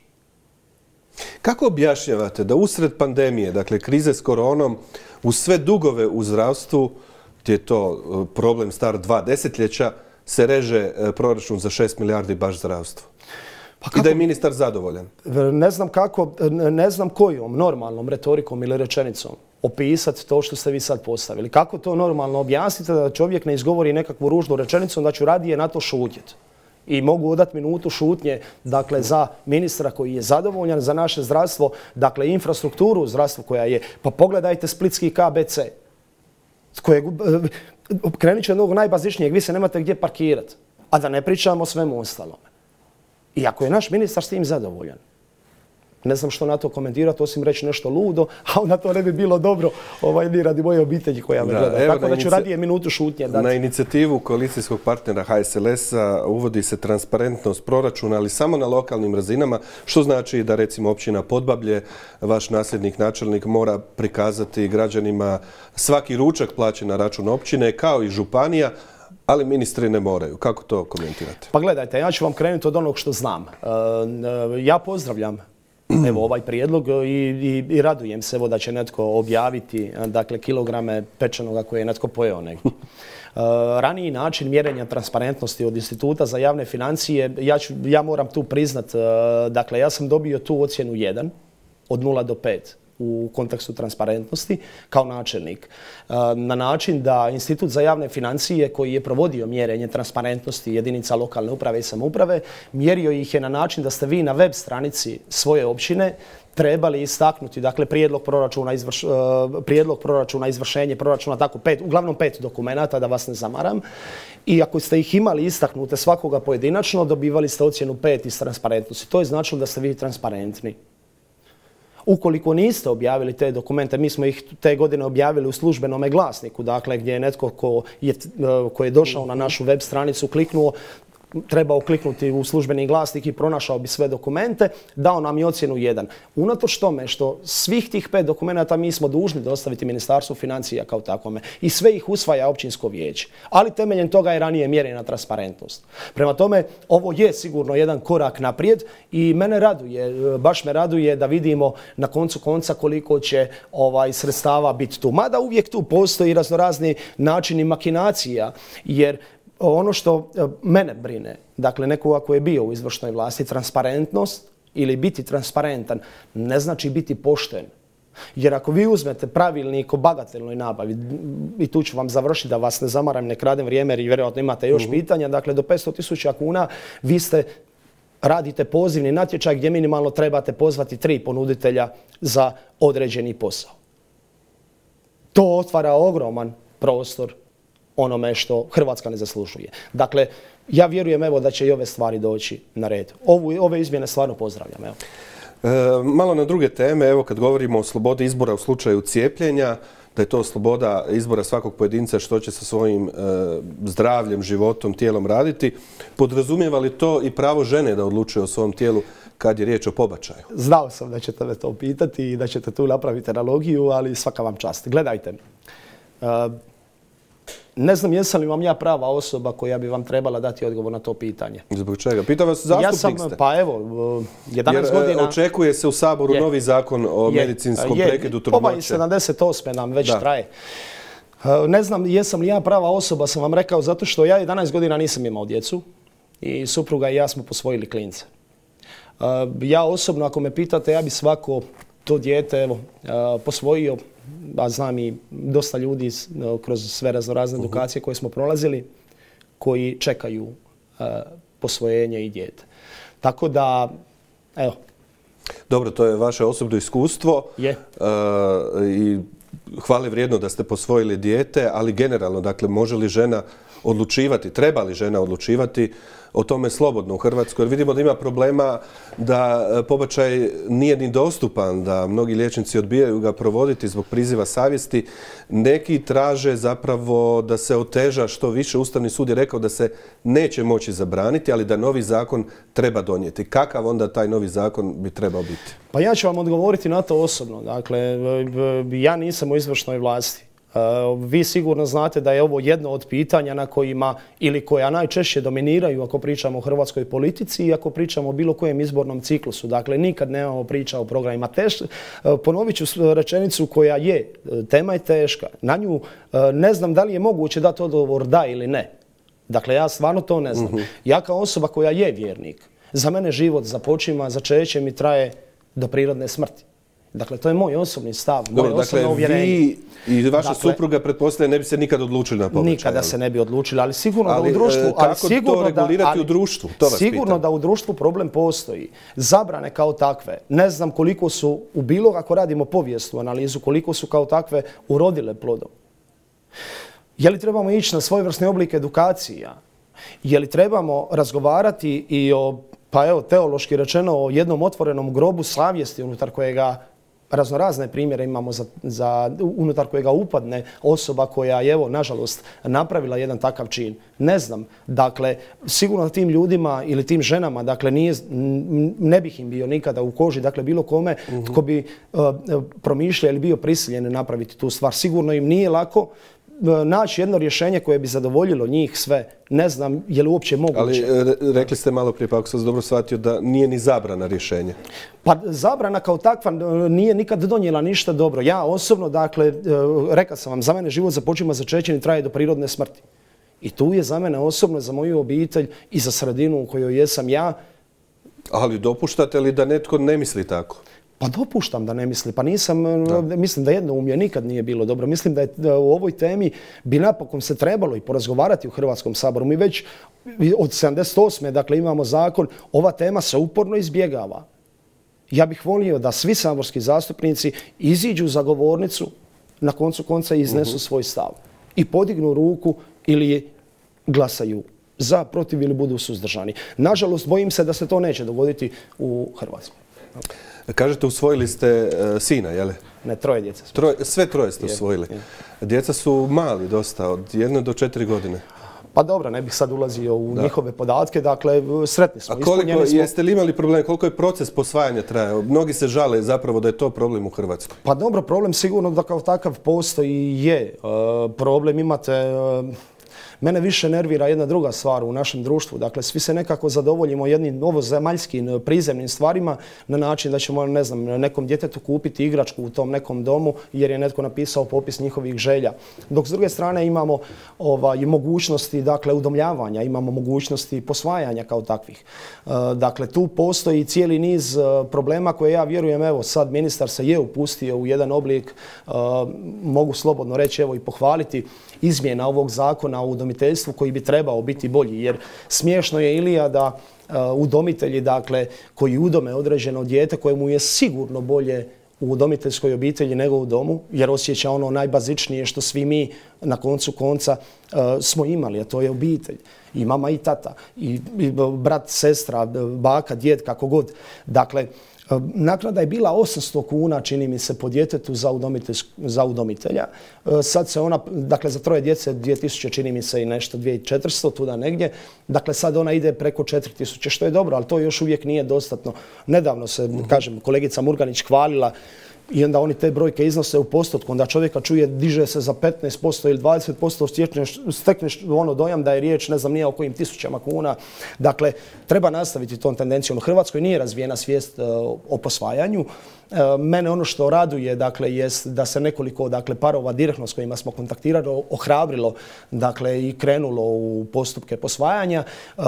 Kako objašnjavate da usred pandemije, dakle krize s koronom, uz sve dugove u zdravstvu, gdje je to problem star dva desetljeća, se reže proračun za šest milijardi baš zdravstvo? Pa kako? I da je ministar zadovoljan?
Ne znam kako, ne znam kojom normalnom retorikom ili rečenicom opisati to što ste vi sad postavili. Kako to normalno objasnite da čovjek ne izgovori nekakvu ružnu rečenicu, onda ću radije na to šutjeti. I mogu odati minutu šutnje, dakle, za ministra koji je zadovoljan, za naše zdravstvo, dakle, infrastrukturu zdravstva koja je. Pa pogledajte splitski K B C. Kojeg, krenut će od onog najbazičnijeg, vi se nemate gdje parkirati. A da ne pričamo o svemu ostalome. I ako je naš ministar s tim zadovoljan, ne znam što na to komentirati, osim reći nešto ludo, a onda to ne bi bilo dobro ovaj, ni radi moje obitelji koja me gleda. Tako da ću radije minutu šutnje dati.
Na inicijativu koalicijskog partnera H S L S-a uvodi se transparentnost proračuna, ali samo na lokalnim razinama, što znači da recimo općina Podbablje, vaš nasljednik načelnik mora prikazati građanima svaki ručak plaćen na račun općine, kao i županija, ali ministri ne moraju. Kako to komentirate?
Pa gledajte, ja ću vam krenuti od onog što znam. Ja pozdravljam evo ovaj prijedlog i, i, i radujem se evo da će netko objaviti dakle kilograme pečenoga koje je netko pojeo negdje. Uh, raniji način mjerenja transparentnosti od Instituta za javne financije, ja, ću, ja moram tu priznat, uh, dakle ja sam dobio tu ocjenu jedan od nula do pet u kontekstu transparentnosti kao načelnik. Na način da Institut za javne financije koji je provodio mjerenje transparentnosti jedinica lokalne uprave i samouprave, mjerio ih je na način da ste vi na web stranici svoje općine trebali istaknuti, dakle, prijedlog proračuna, izvrš, prijedlog proračuna, izvršenje proračuna, tako pet, uglavnom pet dokumenata, da vas ne zamaram. I ako ste ih imali istaknute svakoga pojedinačno, dobivali ste ocjenu pet iz transparentnosti. To je značilo da ste vi transparentni. Ukoliko niste objavili te dokumente, mi smo ih te godine objavili u službenome glasniku, dakle gdje je netko ko je, ko je došao na našu web stranicu, kliknuo, trebao kliknuti u službeni glasnik i pronašao bi sve dokumente, dao nam je ocjenu jedan. Unatoč tome što svih tih pet dokumenata mi smo dužni dostaviti Ministarstvu financija kao takvome i sve ih usvaja općinsko vijeće. Ali temeljem toga je ranije mjerena transparentnost. Prema tome, ovo je sigurno jedan korak naprijed i mene raduje, baš me raduje da vidimo na koncu konca koliko će ovaj sredstava biti tu. Mada uvijek tu postoji raznorazni načini makinacija, jer ono što mene brine, dakle nekoga ko je bio u izvršnoj vlasti, transparentnost ili biti transparentan ne znači biti pošten. Jer ako vi uzmete pravilnik o bagatelnoj nabavi, i tu ću vam završiti da vas ne zamaram, ne kradem vrijeme jer vjerojatno imate još uh-huh. pitanja, dakle do petsto tisuća kuna vi ste radite pozivni natječaj gdje minimalno trebate pozvati tri ponuditelja za određeni posao. To otvara ogroman prostor onome što Hrvatska ne zaslužuje. Dakle, ja vjerujem evo da će i ove stvari doći na red. Ovu, ove izmjene stvarno pozdravljam. Evo.
E, malo na druge teme, evo kad govorimo o slobodi izbora u slučaju cijepljenja, da je to sloboda izbora svakog pojedinca što će sa svojim e, zdravljem, životom, tijelom raditi, podrazumijeva li to i pravo žene da odlučuje o svom tijelu kad je riječ o pobačaju?
Znao sam da ćete me to pitati i da ćete tu napraviti analogiju, ali svaka vam čast. Gledajte, e, ne znam jesam li vam ja prava osoba koja bi vam trebala dati odgovor na to pitanje.
Zbog čega? Pita vas zastupnik ste.
Ja sam, pa evo, jedanaest
Jer,
godina...
očekuje se u Saboru je, novi zakon o je, medicinskom je, prekidu trudnoće.
Ovaj sedamdeset osme nam već da. traje. Ne znam jesam li ja prava osoba, sam vam rekao, zato što ja jedanaest godina nisam imao djecu i supruga i ja smo posvojili klince. Ja osobno, ako me pitate, ja bi svako to dijete evo, posvojio, a znam i dosta ljudi kroz sve raznorazne uh-huh. edukacije koje smo prolazili, koji čekaju uh, posvojenje i dijete. Tako da, evo.
Dobro, to je vaše osobno iskustvo.
Je.
Uh, I hvale vrijedno da ste posvojili dijete, ali generalno, dakle, može li žena odlučivati, treba li žena odlučivati o tome slobodno u Hrvatskoj? Jer vidimo da ima problema da pobačaj nije ni dostupan, da mnogi liječnici odbijaju ga provoditi zbog priziva savjesti. Neki traže zapravo da se oteža što više. Ustavni sud je rekao da se neće moći zabraniti, ali da novi zakon treba donijeti. Kakav onda taj novi zakon bi trebao biti?
Pa ja ću vam odgovoriti na to osobno. Dakle, ja nisam u izvršnoj vlasti. Vi sigurno znate da je ovo jedno od pitanja na kojima ili koja najčešće dominiraju ako pričamo o hrvatskoj politici i ako pričamo o bilo kojem izbornom ciklusu. Dakle, nikad nemamo priča o programima. Teš, ponovit ću rečenicu koja je, tema je teška. Na nju ne znam da li je moguće dati odgovor da ili ne. Dakle, ja stvarno to ne znam. Uh-huh. Ja kao osoba koja je vjernik, za mene život započima, začeće mi traje do prirodne smrti. Dakle, to je moj osobni stav, moje
Dobro,
osobno
dakle,
uvjerenje.
vi i vaša
Dakle,
supruga pretpostavljam ne bi se nikad odlučili na pobačaj.
Nikada se ne bi odlučili, ali sigurno
Ali,
da u društvu...
e, kako
ali sigurno
to regulirati
da, ali,
u društvu? To vas
sigurno
pitam.
da u društvu problem postoji. Zabrane kao takve, ne znam koliko su, u bilo ako radimo povijesnu analizu, koliko su kao takve urodile plodom. Je li trebamo ići na svojevrsni oblik edukacija? Je li trebamo razgovarati i o, pa evo, teološki rečeno, o jednom otvorenom grobu savjesti unutar kojega raznorazne primjere imamo za, za, unutar kojega upadne osoba koja je, evo, nažalost, napravila jedan takav čin. Ne znam, dakle, sigurno tim ljudima ili tim ženama, dakle, nije, ne bih im bio nikada u koži, dakle, bilo kome uh-huh. tko bi uh, promišljao ili bio prisiljen napraviti tu stvar. Sigurno im nije lako naći jedno rješenje koje bi zadovoljilo njih sve. Ne znam je li uopće moguće.
Ali re, rekli ste malo prije, pa ako sam dobro shvatio, da nije ni zabrana rješenje.
Pa zabrana kao takva nije nikad donijela ništa dobro. Ja osobno, dakle, rekao sam vam, za mene život započima začećem i traje do prirodne smrti. I tu je za mene osobno, za moju obitelj i za sredinu u kojoj jesam ja. Ali
dopuštate li da netko ne misli tako?
Pa dopuštam da ne misli. Pa nisam, da. mislim da jedno umje nikad nije bilo dobro. Mislim da je da u ovoj temi bi napokon se trebalo i porazgovarati u Hrvatskom saboru. Mi već od sedamdeset osme dakle imamo zakon, ova tema se uporno izbjegava. Ja bih volio da svi saborski zastupnici iziđu za govornicu, na koncu konca iznesu uh-huh. svoj stav i podignu ruku ili glasaju za, protiv ili budu suzdržani. Nažalost, bojim se da se to neće dogoditi u Hrvatskoj.
Kažete, usvojili ste uh, sina, jel?
Ne, troje djece.
Troje, sve troje ste usvojili. Je, je. Djeca su mali dosta, od jedne do četiri godine.
Pa dobro, ne bih sad ulazio u da. njihove podatke, dakle, sretni smo.
A koliko, smo... jeste li imali problem, koliko je proces posvajanja trajao? Mnogi se žale zapravo da je to problem u Hrvatskoj.
Pa dobro, problem sigurno da kao takav postoji je. Uh, problem imate... Uh, Mene više nervira jedna druga stvar u našem društvu. Dakle, svi se nekako zadovoljimo jednim novozemaljskim prizemnim stvarima na način da ćemo, ne znam, nekom djetetu kupiti igračku u tom nekom domu jer je netko napisao popis njihovih želja. Dok s druge strane imamo ovaj, mogućnosti, dakle, udomljavanja, imamo mogućnosti posvajanja kao takvih. Uh, dakle, tu postoji cijeli niz uh, problema koje ja vjerujem, evo, sad ministar se je upustio u jedan oblik, uh, mogu slobodno reći, evo, i pohvaliti izmjena ovog zakona o udomiteljstvu koji bi trebao biti bolji. Jer smiješno je, Ilija, da uh, udomitelji, dakle, koji udome određeno dijete kojemu je sigurno bolje u udomiteljskoj obitelji nego u domu, jer osjeća ono najbazičnije što svi mi na koncu konca uh, smo imali, a to je obitelj. I mama i tata, i, i brat, sestra, baka, djed, kako god. Dakle, naknada je bila osamsto kuna, čini mi se, po djetetu za, za udomitelja. Sad se ona, dakle, za troje djece dvije tisuće, čini mi se, i nešto, dvije tisuće četiristo, tuda negdje. Dakle, sad ona ide preko četiri tisuće, što je dobro, ali to još uvijek nije dostatno. Nedavno se, uh-huh. kažem, kolegica Murganić hvalila i onda oni te brojke iznose u postotku, onda čovjeka čuje, diže se za petnaest posto ili dvadeset posto, stekneš, stekneš ono dojam da je riječ, ne znam, nije o kojim tisućama kuna. Dakle, treba nastaviti tom tendencijom. U Hrvatskoj nije razvijena svijest uh, o posvajanju. Uh, mene ono što raduje, dakle, jest da se nekoliko, dakle, parova direktno s kojima smo kontaktirali ohrabrilo, dakle, i krenulo u postupke posvajanja. Uh,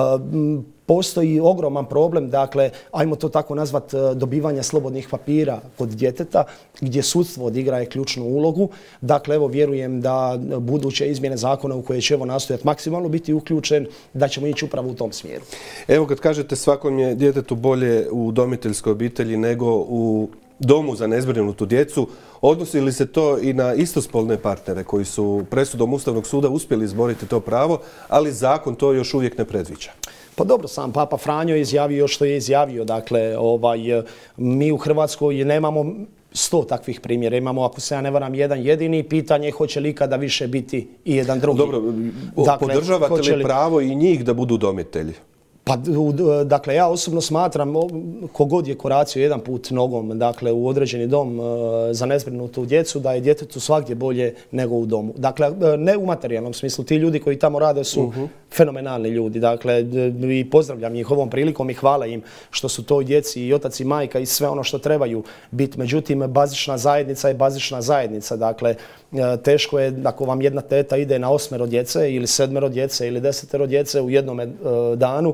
Postoji ogroman problem, dakle, ajmo to tako nazvat, dobivanja slobodnih papira kod djeteta, gdje sudstvo odigraje ključnu ulogu. Dakle, evo, vjerujem da buduće izmjene zakona u koje ćemo nastojati maksimalno biti uključen, da ćemo ići upravo u tom smjeru.
Evo, kad kažete svakom je djetetu bolje u udomiteljskoj obitelji nego u domu za nezbrinutu djecu, odnosi li se to i na istospolne partnere koji su presudom Ustavnog suda uspjeli izboriti to pravo, ali zakon to još uvijek ne predviđa?
Pa dobro, sam Papa Franjo je izjavio što je izjavio. Dakle, ovaj, mi u Hrvatskoj nemamo sto takvih primjera. Imamo, ako se ja ne varam, jedan jedini. Pitanje je hoće li ikada više biti i jedan drugi.
Dobro, dakle, podržavate li pravo i njih da budu udomitelji?
Pa, dakle, ja osobno smatram, kogod je koracio jedan put nogom, dakle, u određeni dom za nezbrinutu djecu, da je djetetu svagdje bolje nego u domu. Dakle, ne u materijalnom smislu. Ti ljudi koji tamo rade su uh-huh. fenomenalni ljudi. Dakle, i pozdravljam ih ovom prilikom i hvala im što su toj djeci i otac i majka i sve ono što trebaju biti. Međutim, bazična zajednica je bazična zajednica. Dakle, teško je ako vam jedna teta ide na osmero djece ili sedmero djece ili desetero djece u jednom danu.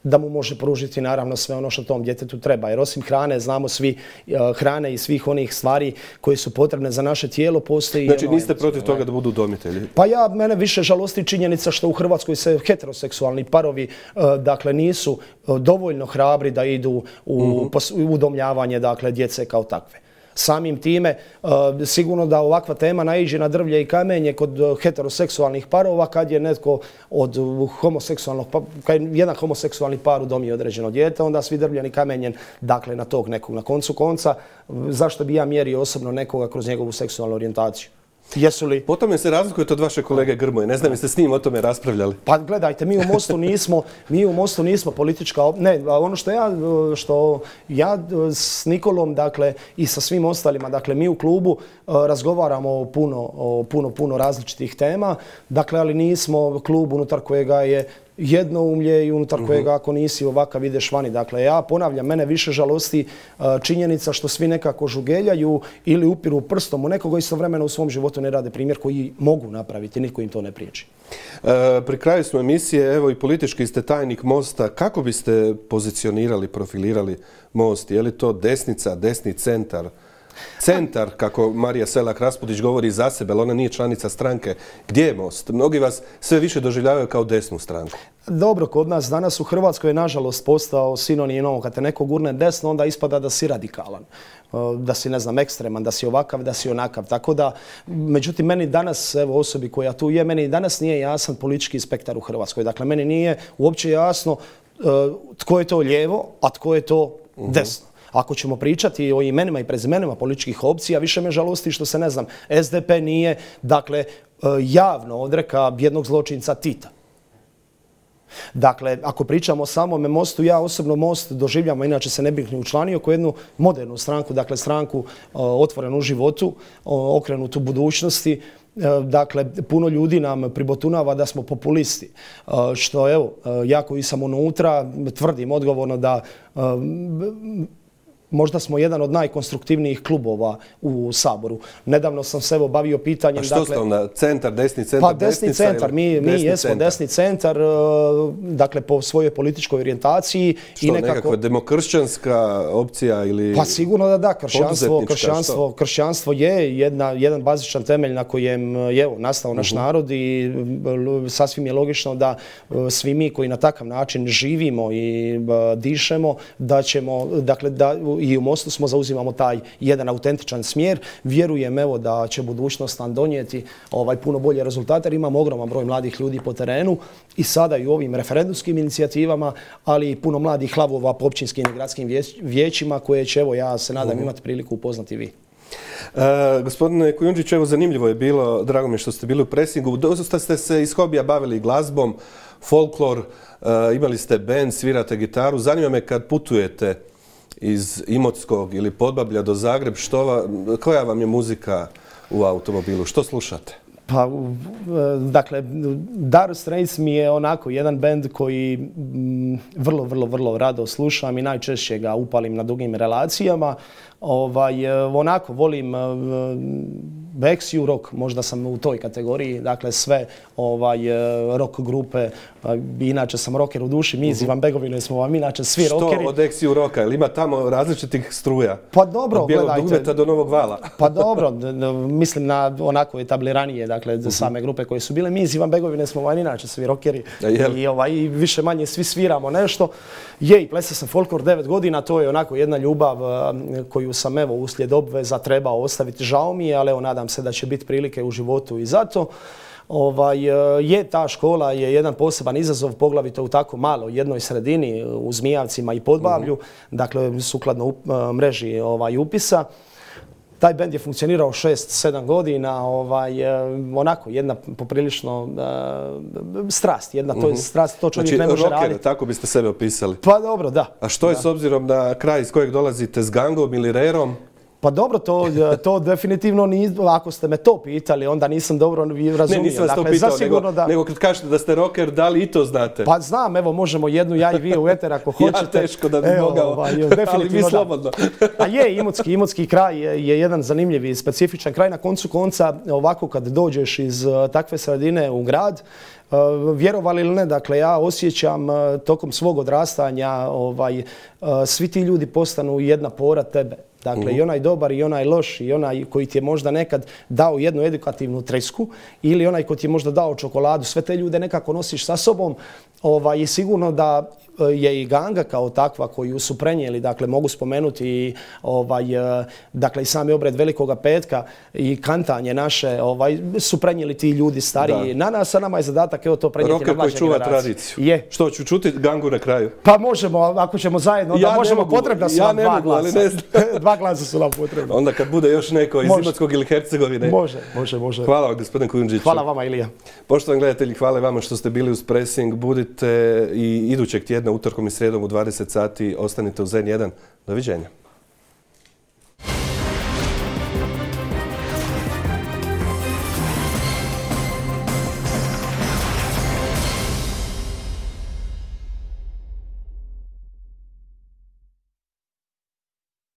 da mu može pružiti naravno sve ono što tom djetetu treba. Jer osim hrane, znamo svi hrane i svih onih stvari koje su potrebne za naše tijelo, postoji...
Znači niste protiv toga da budu udomitelji?
Pa ja, mene više žalosti činjenica što u Hrvatskoj se heteroseksualni parovi dakle nisu dovoljno hrabri da idu u udomljavanje dakle djece kao takve. Samim time, sigurno da ovakva tema naiđe na drvlje i kamenje kod heteroseksualnih parova kad je netko od homoseksualnog, kad je jedan homoseksualni par udomio određeno dijete, onda svi drvljen i kamenjen dakle na tog nekog. Na koncu konca, zašto bi ja mjerio osobno nekoga kroz njegovu seksualnu orijentaciju? Jesu li...
Po tome se razlikujete od vaše kolege Grmoje. Ne znam, jeste s njim o tome raspravljali?
Pa gledajte, mi u Mostu nismo, mi u Mostu nismo politička... Ne, ono što ja, što ja s Nikolom, dakle, i sa svim ostalima, dakle, mi u klubu razgovaramo o puno, o puno, puno različitih tema, dakle, ali nismo klub unutar kojega je jednoumlje i unutar kojega ako nisi ovakav ideš vani. Dakle, ja ponavljam, mene više žalosti činjenica što svi nekako žugeljaju ili upiru prstom u nekoga istovremeno u svom životu ne rade primjer koji mogu napraviti, nitko im to ne priječi.
E, pri kraju smo emisije, evo i politički ste tajnik Mosta. Kako biste pozicionirali, profilirali Most? Je li to desnica, desni centar? Centar, kako Marija Selak-Raspudić govori za sebe, ali ona nije članica stranke. Gdje je Most? Mnogi vas sve više doživljavaju kao desnu stranku.
Dobro, kod nas danas u Hrvatskoj je nažalost postao sinonim ono, kad te neko gurne desno, onda ispada da si radikalan, da si, ne znam, ekstreman, da si ovakav, da si onakav. Tako da, međutim, meni danas, evo osobi koja tu je, meni danas nije jasan politički spektar u Hrvatskoj. Dakle, meni nije uopće jasno tko je to lijevo, a tko je to desno. Ako ćemo pričati o imenima i prezimenima političkih opcija, više me žalosti što se, ne znam, S D P nije, dakle, javno odreka jednog zločinca Tita. Dakle, ako pričamo o samome Mostu, ja osobno Most doživljamo, inače se ne bih ni učlanio, kao jednu modernu stranku, dakle stranku otvorenu u životu, okrenutu budućnosti. Dakle, puno ljudi nam pribotunava da smo populisti, što evo, ja koji sam unutra tvrdim odgovorno da možda smo jedan od najkonstruktivnijih klubova u Saboru. Nedavno sam se evo bavio pitanjem...
A što ste onda? Centar, desni centar,
pa desni centar. Mi, mi jesmo centar. Desni centar, dakle po svojoj političkoj orijentaciji.
Što, i nekako... nekakva demokršćanska opcija ili...
Pa sigurno da da. Kršćanstvo, kršćanstvo, kršćanstvo je jedna, jedan bazičan temelj na kojem je evo, nastao naš uh-huh. narod i sasvim je logično da svi mi koji na takav način živimo i dišemo, da ćemo, dakle, da i u Mostu smo zauzimamo taj jedan autentičan smjer. Vjerujem evo da će budućnost nam donijeti ovaj puno bolje rezultate jer imamo ogroman broj mladih ljudi po terenu i sada i u ovim referendumskim inicijativama, ali i puno mladih lavova po općinskim i gradskim vijećima koje će evo ja se nadam imati priliku upoznati vi.
Uh, gospodine Kujundžić, evo zanimljivo je bilo, drago mi je što ste bili u presingu. Dosta ste se iz hobija bavili glazbom, folklor, uh, imali ste bend, svirate gitaru. Zanima me kad putujete iz Imotskog ili Podbablja do Zagreb, što va, koja vam je muzika u automobilu? Što slušate?
Pa, dakle, Dire Straits mi je onako jedan bend koji m, vrlo, vrlo, vrlo rado slušam i najčešće ga upalim na dugim relacijama. Ovaj, onako, volim Exiju rock, možda sam u toj kategoriji, dakle sve ovaj, rock grupe, inače sam rocker u duši, mi iz Ivan Begovine smo vam inače svi
što
rockeri.
Što od Exiju rocka, ili ima tamo različitih struja?
Pa dobro,
od Bijelog
gledajte.
Dugmeta do Novog Vala.
Pa dobro, mislim na onako etabliranije, dakle uh-huh. same grupe koje su bile. Mi iz Ivan Begovine smo vam inače svi rockeri i, ovaj, i više manje svi sviramo nešto. Je, i plesao sam folklor devet godina, to je onako jedna ljubav koju sam evo uslijed obveza trebao ostaviti, žao mi je, ali evo nadam se da će biti prilike u životu i zato. Ovaj, je ta škola je jedan poseban izazov, poglavito u tako malo jednoj sredini, u Zmijavcima i Podbablju, uh-huh. dakle sukladno up, mreži ovaj, upisa. Taj bend je funkcionirao šest sedam godina, ovaj, onako, jedna poprilično uh, strast, jedna to je strast, to čovjek
znači,
ne može
rocker,
raditi.
Tako biste sebe opisali?
Pa dobro, da.
A što je
da.
s obzirom na kraj iz kojeg dolazite, s gangom ili rerom?
Pa dobro, to, to definitivno nije, ako ste me to pitali, onda nisam dobro razumio.
Ne, nisam vas to
dakle,
pitao, nego,
da...
nego kad kažete da ste rocker, da li i to znate?
Pa znam, evo, možemo jednu ja i vi u eter ako hoćete.
Ja teško da bi
evo,
mogao,
ovaj,
ali vi slobodno.
A je, Imotski, Imotski kraj je, je jedan zanimljiv i specifičan kraj. Na koncu konca, ovako kad dođeš iz uh, takve sredine u grad, Uh, vjerovali ili ne, dakle ja osjećam uh, tokom svog odrastanja ovaj, uh, svi ti ljudi postanu jedna pora tebe. Dakle, uh-huh. i onaj dobar i onaj loš i onaj koji ti je možda nekad dao jednu edukativnu tresku ili onaj koji ti je možda dao čokoladu, sve te ljude nekako nosiš sa sobom ovaj, i sigurno da je i Ganga kao takva koju su prenijeli, dakle mogu spomenuti i ovaj, dakle i sami obred Velikoga petka i kantanje naše ovaj, su prenijeli ti ljudi stariji na nas, a nama je zadatak evo to prenijeti na mlađe generacije.
Rocker koji čuva tradiciju.
Je.
Što ću čuti Gangu na kraju?
Pa možemo, ako ćemo zajedno, onda
ja
možemo,
mogu,
potrebna su
ja
nam
ne
dva
mogu,
glasa.
Ali ne znam.
Dva glasa su nam potrebna.
Onda kad bude još neko iz Imotskog ili Hercegovine.
Može, može, može.
Hvala vam, gospodin Kujundžić.
Hvala vama, Ilija.
Poštovani gledatelji, hvala vama što ste bili uz Pressing. Budite i idućeg tjedna, utorkom i srijedom u dvadeset sati. Ostanite u Z N jedan. Doviđenja.